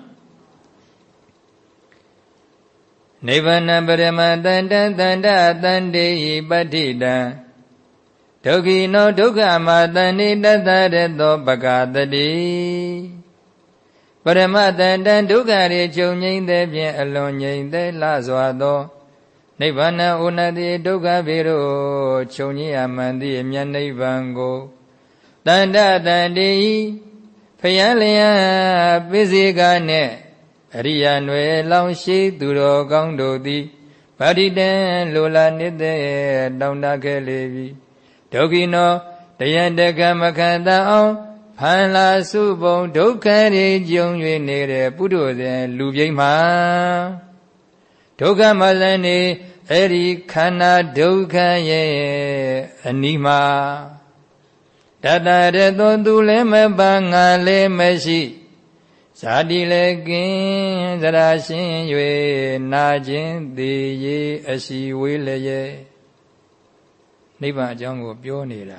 နိဗ္ဗာန်ပရမတန္တတန္တတန္တေပဋ္ဌိတံဒုက္ခိနောဒုက္ခမတန္တိတတရတောပကတတိပရမတန္တဒုက္ခရေချုပ်ငြိမ့်သည်ဖြင့်အလွန်ငြိမ့်သည်လှစွာသောနိဗ္ဗာန်ဥနတိဒုက္ခဘေရောချုပ်ငြိမ်းရမှန်သည့်မြတ်နိဗ္ဗာန်ကိုတန္တတန္တိဖယံလျံပိစိကနှင့်အရိယာနွယ်လောင်ရှိသူတော်ကောင်းတို့သည်ဗာတိတံလိုလာနေတဲ့တောင်းတခဲ့လေပြီဒုက္ခိနောတယံတကမခန္တအောင်ဖန်လာစုပုံဒုက္ခတွေကြုံ၍နေတဲ့ပုထုဇဉ်လူပြိမှဒုက္ခမလန်နေအဲ့ဒီခန္ဓာဒုက္ခရဲ့အနိမတတရသောသူလည်းမပါငါလည်းမရှိဇာတိလည်းကင်းသရာရှင်၍နာခြင်းသေးရေအစီဝေးလည်းရဲ့နိဗ္ဗာန်အကြောင်းကိုပြောနေတာ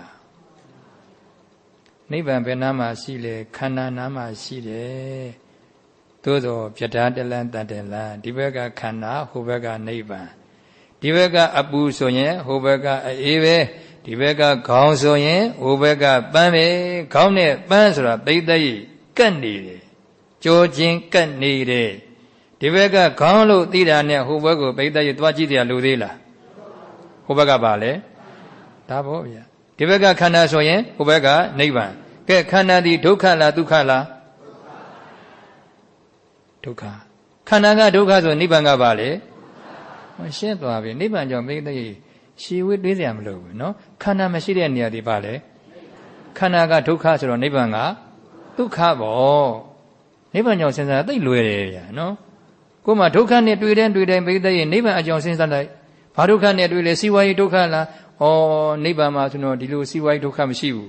နိဗ္ဗာန်ဘယ်နာမှာရှိလဲခန္ဓာနာမှာရှိတယ်သို့သောပြဋ္ဌာတလန်တတ္တလန်ဒီဘက်ကခန္ဓာဟိုဘက်ကနိဗ္ဗာန်ဒီဘက်ကအပူဆိုရင်ဟိုဘက်ကအေးပဲဒီဘက်ကခေါင်းဆိုရင်ဟိုဘက်ကပန်းပဲခေါင်းနဲ့ပန်းဆိုတာပိဋကကြီးကတ်နေတယ်ကြောချင်းကတ်နေတယ်ဒီဘက်ကခေါင်းလို့သိတာနဲ့ဟိုဘက်ကိုပိဋကကြီးသွားကြည့်တယ်လို့သေးလားဟိုဘက်ကပါလေဒါပေါ့ဗျာဒီဘက်ကခန္ဓာဆိုရင်ဟိုဘက်ကနိဗ္ဗာန်ကဲခန္ဓာဒီဒုက္ခလားဒုက္ခလားဒုက္ခခန္ဓာကဒုက္ခဆိုနိဗ္ဗာန်ကပါလေရှင်းသွားပြီနိဗ္ဗာန်ကြောင့်ပိဋကကြီးရှည်ဝေးတွေးစရာမလိုဘူးနော်ခန္ဓာမရှိတဲ့နေရာဒီပါလေခန္ဓာကဒုက္ခဆိုတော့နိဗ္ဗာန်ကဒုက္ခပေါ့နိဗ္ဗာန်ကြောင့်စဉ်းစားသိလွယ်တယ်ဗျာနော်ကိုယ်မှဒုက္ခနဲ့တွေ့တဲ့တွေ့တဲ့ပိဋကကြီးနိဗ္ဗာန်အကြောင်းစဉ်းစားလိုက်ဘာဒုက္ခနဲ့တွေ့လဲစီဝါရေးဒုက္ခလားဩနိဗ္ဗာန်မှာဆိုတော့ဒီလိုစီဝါရေးဒုက္ခမရှိဘူး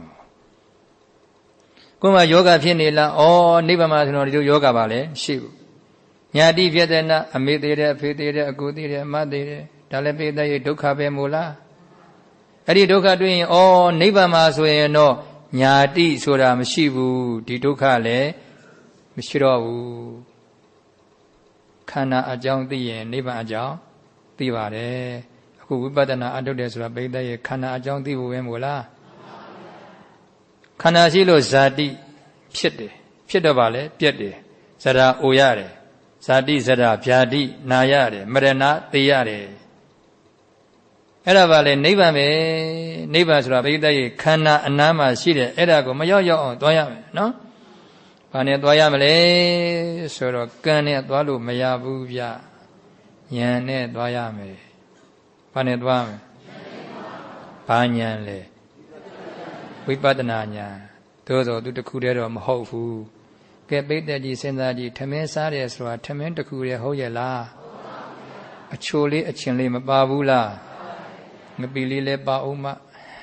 ကိုယ်မှယောဂဖြစ်နေလားဩနိဗ္ဗာန်မှာဆိုတော့ဒီလိုယောဂပါလဲရှိဘူးညာတိဖြစ်တဲ့နာအမေသေးတဲ့အဖေသေးတဲ့အကိုသေးတဲ့အမသေးတဲ့ဒါလည်းပိဋကရဲ့ဒုက္ခပဲမို့လားအဲ့ဒီဒုက္ခတွေ့ရင်ဩနိဗ္ဗာန်မှာဆိုရင်တော့ညာတိဆိုတာမရှိဘူးဒီဒုက္ခလည်းမရှိတော့ဘူးခန္ဓာအကြောင်းသိရင်နိဗ္ဗာန်အကြောင်းသိပါတယ်အခုဝိပဿနာအထုတ်တယ်ဆိုတာပိဋကရဲ့ခန္ဓာအကြောင်းသိဖို့ပဲမို့လားခန္ဓာရှိလို့ဇာတိဖြစ်တယ်ဖြစ်တော့ပါလေပြက်တယ်ဇရာအိုရတယ်ဇာတိဇရာဗျာတိနာရတယ်မရဏသေရတယ်အဲ့ဒါပါလေနိဗ္ဗာန်ပဲနိဗ္ဗာန်ဆိုတာပိဋကရဲ့ခန္ဓာအနားမှာရှိတယ်အဲ့ဒါကိုမရောက်ရောက်အောင်သွားရမယ်နော်ဘာနဲ့သွားရမလဲဆိုတော့ကံနဲ့သွားလို့မရဘူးဗျဉာဏ်နဲ့သွားရမယ်ဘာနဲ့သွားမလဲဘာဉာဏ်လဲဝိပဿနာဉာဏ်သို့သောသူတစ်ခုတည်းတော့မဟုတ်ဘူးကဲပိဋကကြီးစဉ်းစားကြည့်ထမင်းစားတယ်ဆိုတာထမင်းတစ်ခုတည်းဟုတ်ရဲ့လားအချိုလေးအချင်းလေးမပါဘူးလားငပီလေးလည်းပါအောင်မ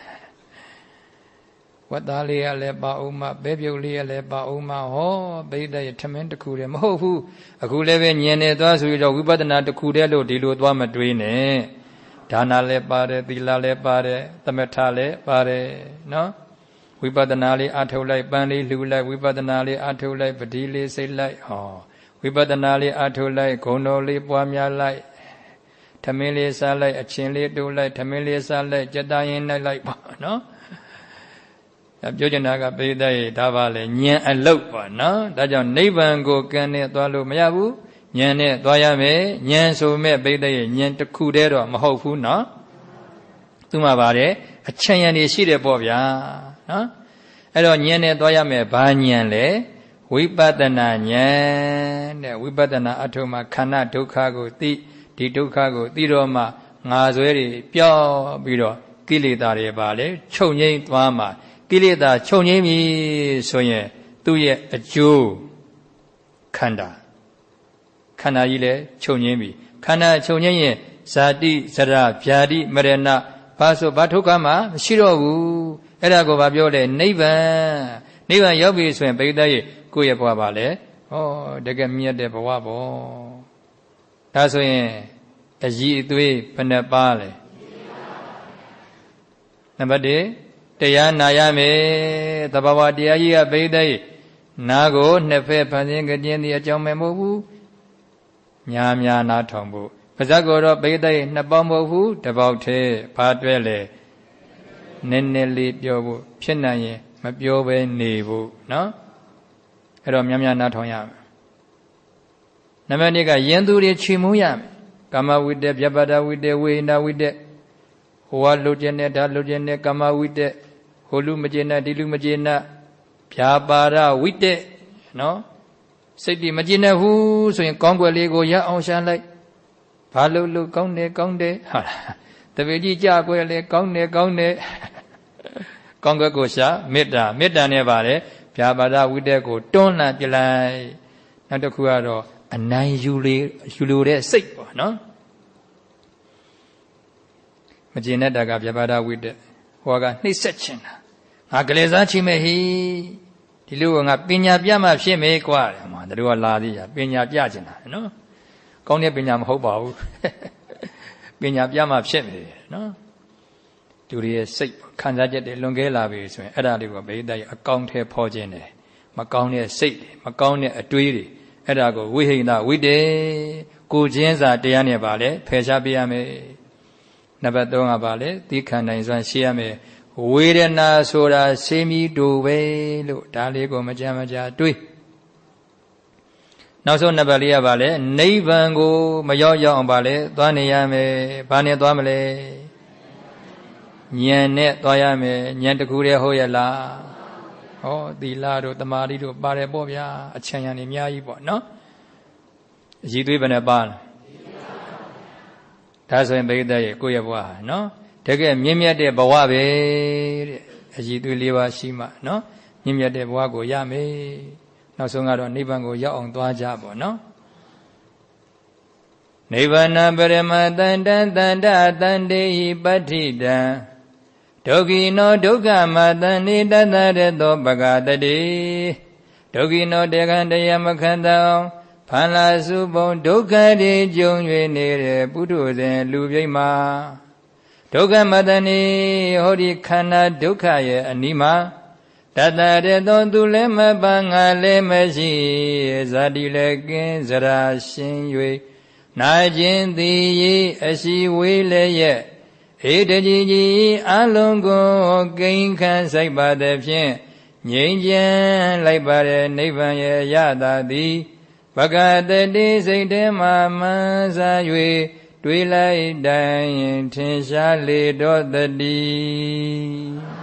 ဝတ်သားလေးရလည်းပါအောင်မဘဲပြုတ်လေးရလည်းပါအောင်မဟောပိဋကရဲ့ထမင်းတစ်ခုတည်းမဟုတ်ဘူးအခုလည်းပဲဉာဏ်နဲ့သွားဆိုရတော့ဝိပဿနာတစ်ခုတည်းလို့ဒီလိုသွားမတွေးနဲ့ဒါနလည်းပါတယ်သီလလည်းပါတယ်သမထလည်းပါတယ်နော်ဝိပဿနာလေးအထုတ်လိုက်ပန်းလေးလှူလိုက်ဝိပဿနာလေးအထုတ်လိုက်ပတိလေးစိတ်လိုက်ဟောဝိပဿနာလေးအထုတ်လိုက်ဂုဏ်တော်လေးပွားများလိုက်ထမင်းလေးစားလိုက်အချင်းလေးတိုးလိုက်ထမင်းလေးစားလိုက်ကြက်သားရင်လိုက်လိုက်ပါနော်ပြောချင်တာကပိဋကရဲ့ဒါပါလေဉာဏ်အလုတ်ပေါ့နော်ဒါကြောင့်နိဗ္ဗာန်ကိုကံနဲ့သွားလို့မရဘူးဉာဏ်နဲ့သွားရမယ်ဉာဏ်ဆိုမဲ့ပိဋကရဲ့ဉာဏ်တစ်ခုတည်းတော့မဟုတ်ဘူးနော်သူမှပါတယ်အချမ်းရံနေရှိတယ်ပေါ့ဗျာနော်အဲ့တော့ဉာဏ်နဲ့သွားရမယ်ဘာဉာဏ်လဲဝိပဿနာဉာဏ်တဲ့ဝိပဿနာအထုံးမှာခန္ဓာဒုက္ခကိုသိဒီဒုက္ခကိုသိတော့မှငါဆွဲတွေပျောက်ပြီးတော့ကိလေသာတွေပါလေချုပ်ငိမ့်သွားမှာကိလေသာချုပ်ငိမ့်ပြီဆိုရင်သူ့ရဲ့အကျိုးခန္ဓာခန္ဓာကြီးလည်းချုပ်ငိမ့်ပြီခန္ဓာချုပ်ငိမ့်ရင်ဇာတိဇရာဗျာတိမရဏဘာဆိုဘာဒုက္ခမှမရှိတော့ဘူးအဲ့ဒါကိုဘာပြောလဲနိဗ္ဗာန်နိဗ္ဗာန်ရောက်ပြီဆိုရင်ပိဋကရဲ့ကိုယ့်ရဲ့ဘဝပါလေဩတကယ်မြတ်တဲ့ဘဝပေါ့ဒါဆိုရင်အည်အသွေးဘယ်နှပါလဲနံပါတ်၁တရားနာရမယ်သဘာဝတရားကြီးကပိဋကရဲ့နာကိုနှစ်ဖက်ဖန်ဆင်းကြခြင်းဒီအကြောင်းမဲ့မဟုတ်ဘူးညာများနာထောင်ဖို့ပါဇက်ကိုတော့ပိဋကရဲ့နှစ်ပေါင်းမဟုတ်ဘူးတစ်ပေါက်သေးဘာတွဲလဲနည်းနည်းလေးပြောဖို့ဖြစ်နိုင်ရင်မပြောဘဲနေဖို့နော်အဲ့တော့များများနားထောင်ရမယ်နံပါတ်၂ကယဉ်သူတွေချီမူးရမယ်ကာမဝိတ္တဗျပဒဝိတ္တဝေဟိနဝိတ္တဟိုကလူကျင်တဲ့ဒါလူကျင်တဲ့ကာမဝိတ္တဟိုလူမကျင်တဲ့ဒီလူမကျင်တဲ့ဗျာပါဒဝိတ္တနော်စိတ်ဒီမကျင်တဲ့ဘူးဆိုရင်ကောင်းကွယ်လေးကိုရအောင်ရှာလိုက်ဘာလို့လို့ကောင်းတယ်ကောင်းတယ်ဟာတပည့်ကြီးကြကွယ်လေကောင်းတယ်ကောင်းတယ်ကောင်းကွယ်ကိုရှာမေတ္တာမေတ္တာနဲ့ပါလေဗျာပါဒဝိတ္တကိုတွန်းလှန်ပြလိုက်နောက်တစ်ခုကတော့အနိုင်ယူလေယူလိုတဲ့စိတ်ပေါ့နော်မကျင်တဲ့တာကဗျာပါဒဝိတ္တဟောကနှိမ့်ဆက်ချင်တာငါကလေးစားချိမဲ့ဟိဒီလိုကငါပညာပြမှဖြစ်မေကွာတယ်မှာတို့ကလာသေးရပညာပြချင်တာနော်ကောင်းတဲ့ပညာမဟုတ်ပါဘူးပညာပြမှဖြစ်မယ်နော်သူတွေရဲ့စိတ်ခံစားချက်တွေလွန်ကဲလာပြီဆိုရင်အဲ့ဒါလေးကိုဗိဓာရဲ့အကောင်းထဲဖော်ခြင်းတယ်မကောင်းတဲ့စိတ်တွေမကောင်းတဲ့အတွေးတွေအဲ့ဒါကိုဝိဟိန္ဒဝိတေကိုချင်းစာတရားနဲ့ပါလေဖယ်ရှားပေးရမယ်နံပါတ်၃ကပါလေသီးခံနိုင်စွမ်းရှိရမယ်ဝေဒနာဆိုတာစေမီတူပဲလို့ဒါလေးကိုမကြမ်းမကြာတွေးနောက်ဆုံးနံပါတ်၄ကပါလေနိဗ္ဗာန်ကိုမရောက်ရောက်အောင်ပါလေသွားနေရမယ်ဘာနဲ့သွားမလဲဉာဏ်နဲ့သွားရမယ်ဉာဏ်တစ်ခုတည်းဟုတ်ရဲ့လားဟောသီလတို့တမာတိတို့ပါတယ်ပေါ့ဗျာအချမ်းရံနေအများကြီးပေါ့နော်အည်သွေးဘယ်နဲ့ပါလဲဒါဆိုရင်ပိဋကရဲ့ကိုယ့်ရဲ့ဘဝဟာနော်တကယ်မြင့်မြတ်တဲ့ဘဝပဲတဲ့အည်သွေး၄ပါးရှိမှနော်မြင့်မြတ်တဲ့ဘဝကိုရမယ်နောက်ဆုံးကတော့နိဗ္ဗာန်ကိုရောက်အောင်သွားကြပေါ့နော်နိဗ္ဗာန်ပရမတန္တံတန္တတန္တေဟိပဋ္ဌိတံဒုက္ခိနောဒုက္ခမတန္တိတတရတောပကတတိဒုက္ခိနောတေကံတရားမခံတောဖန်လာစုပုံဒုက္ခတွေကြုံ၍နေတဲ့ပုထုဇဉ်လူပြိမ္မာဒုက္ခမတန္တိဟောဒီခန္ဓာဒုက္ခရဲ့အနိမတတရတောသူလည်းမပန်းငါလည်းမရှိဇာတိလည်းကင်းဇရာရှင်၍နာကျင်သည်ရေအရှိဝေးလည်းရဲ့ဧတကြီးကြီးအလုံးကိုကိန်းခန်းဆိုင်ပါသည်ဖြင့်ငြိမ်းချမ်းလိုက်ပါတဲ့နိဗ္ဗာန်ရဲ့ရတာသည်ဘဂတတိစိတ်ထဲမှမှန်းစား၍တွေးလိုက်တိုင်းထင်ရှားလေတော့တည်း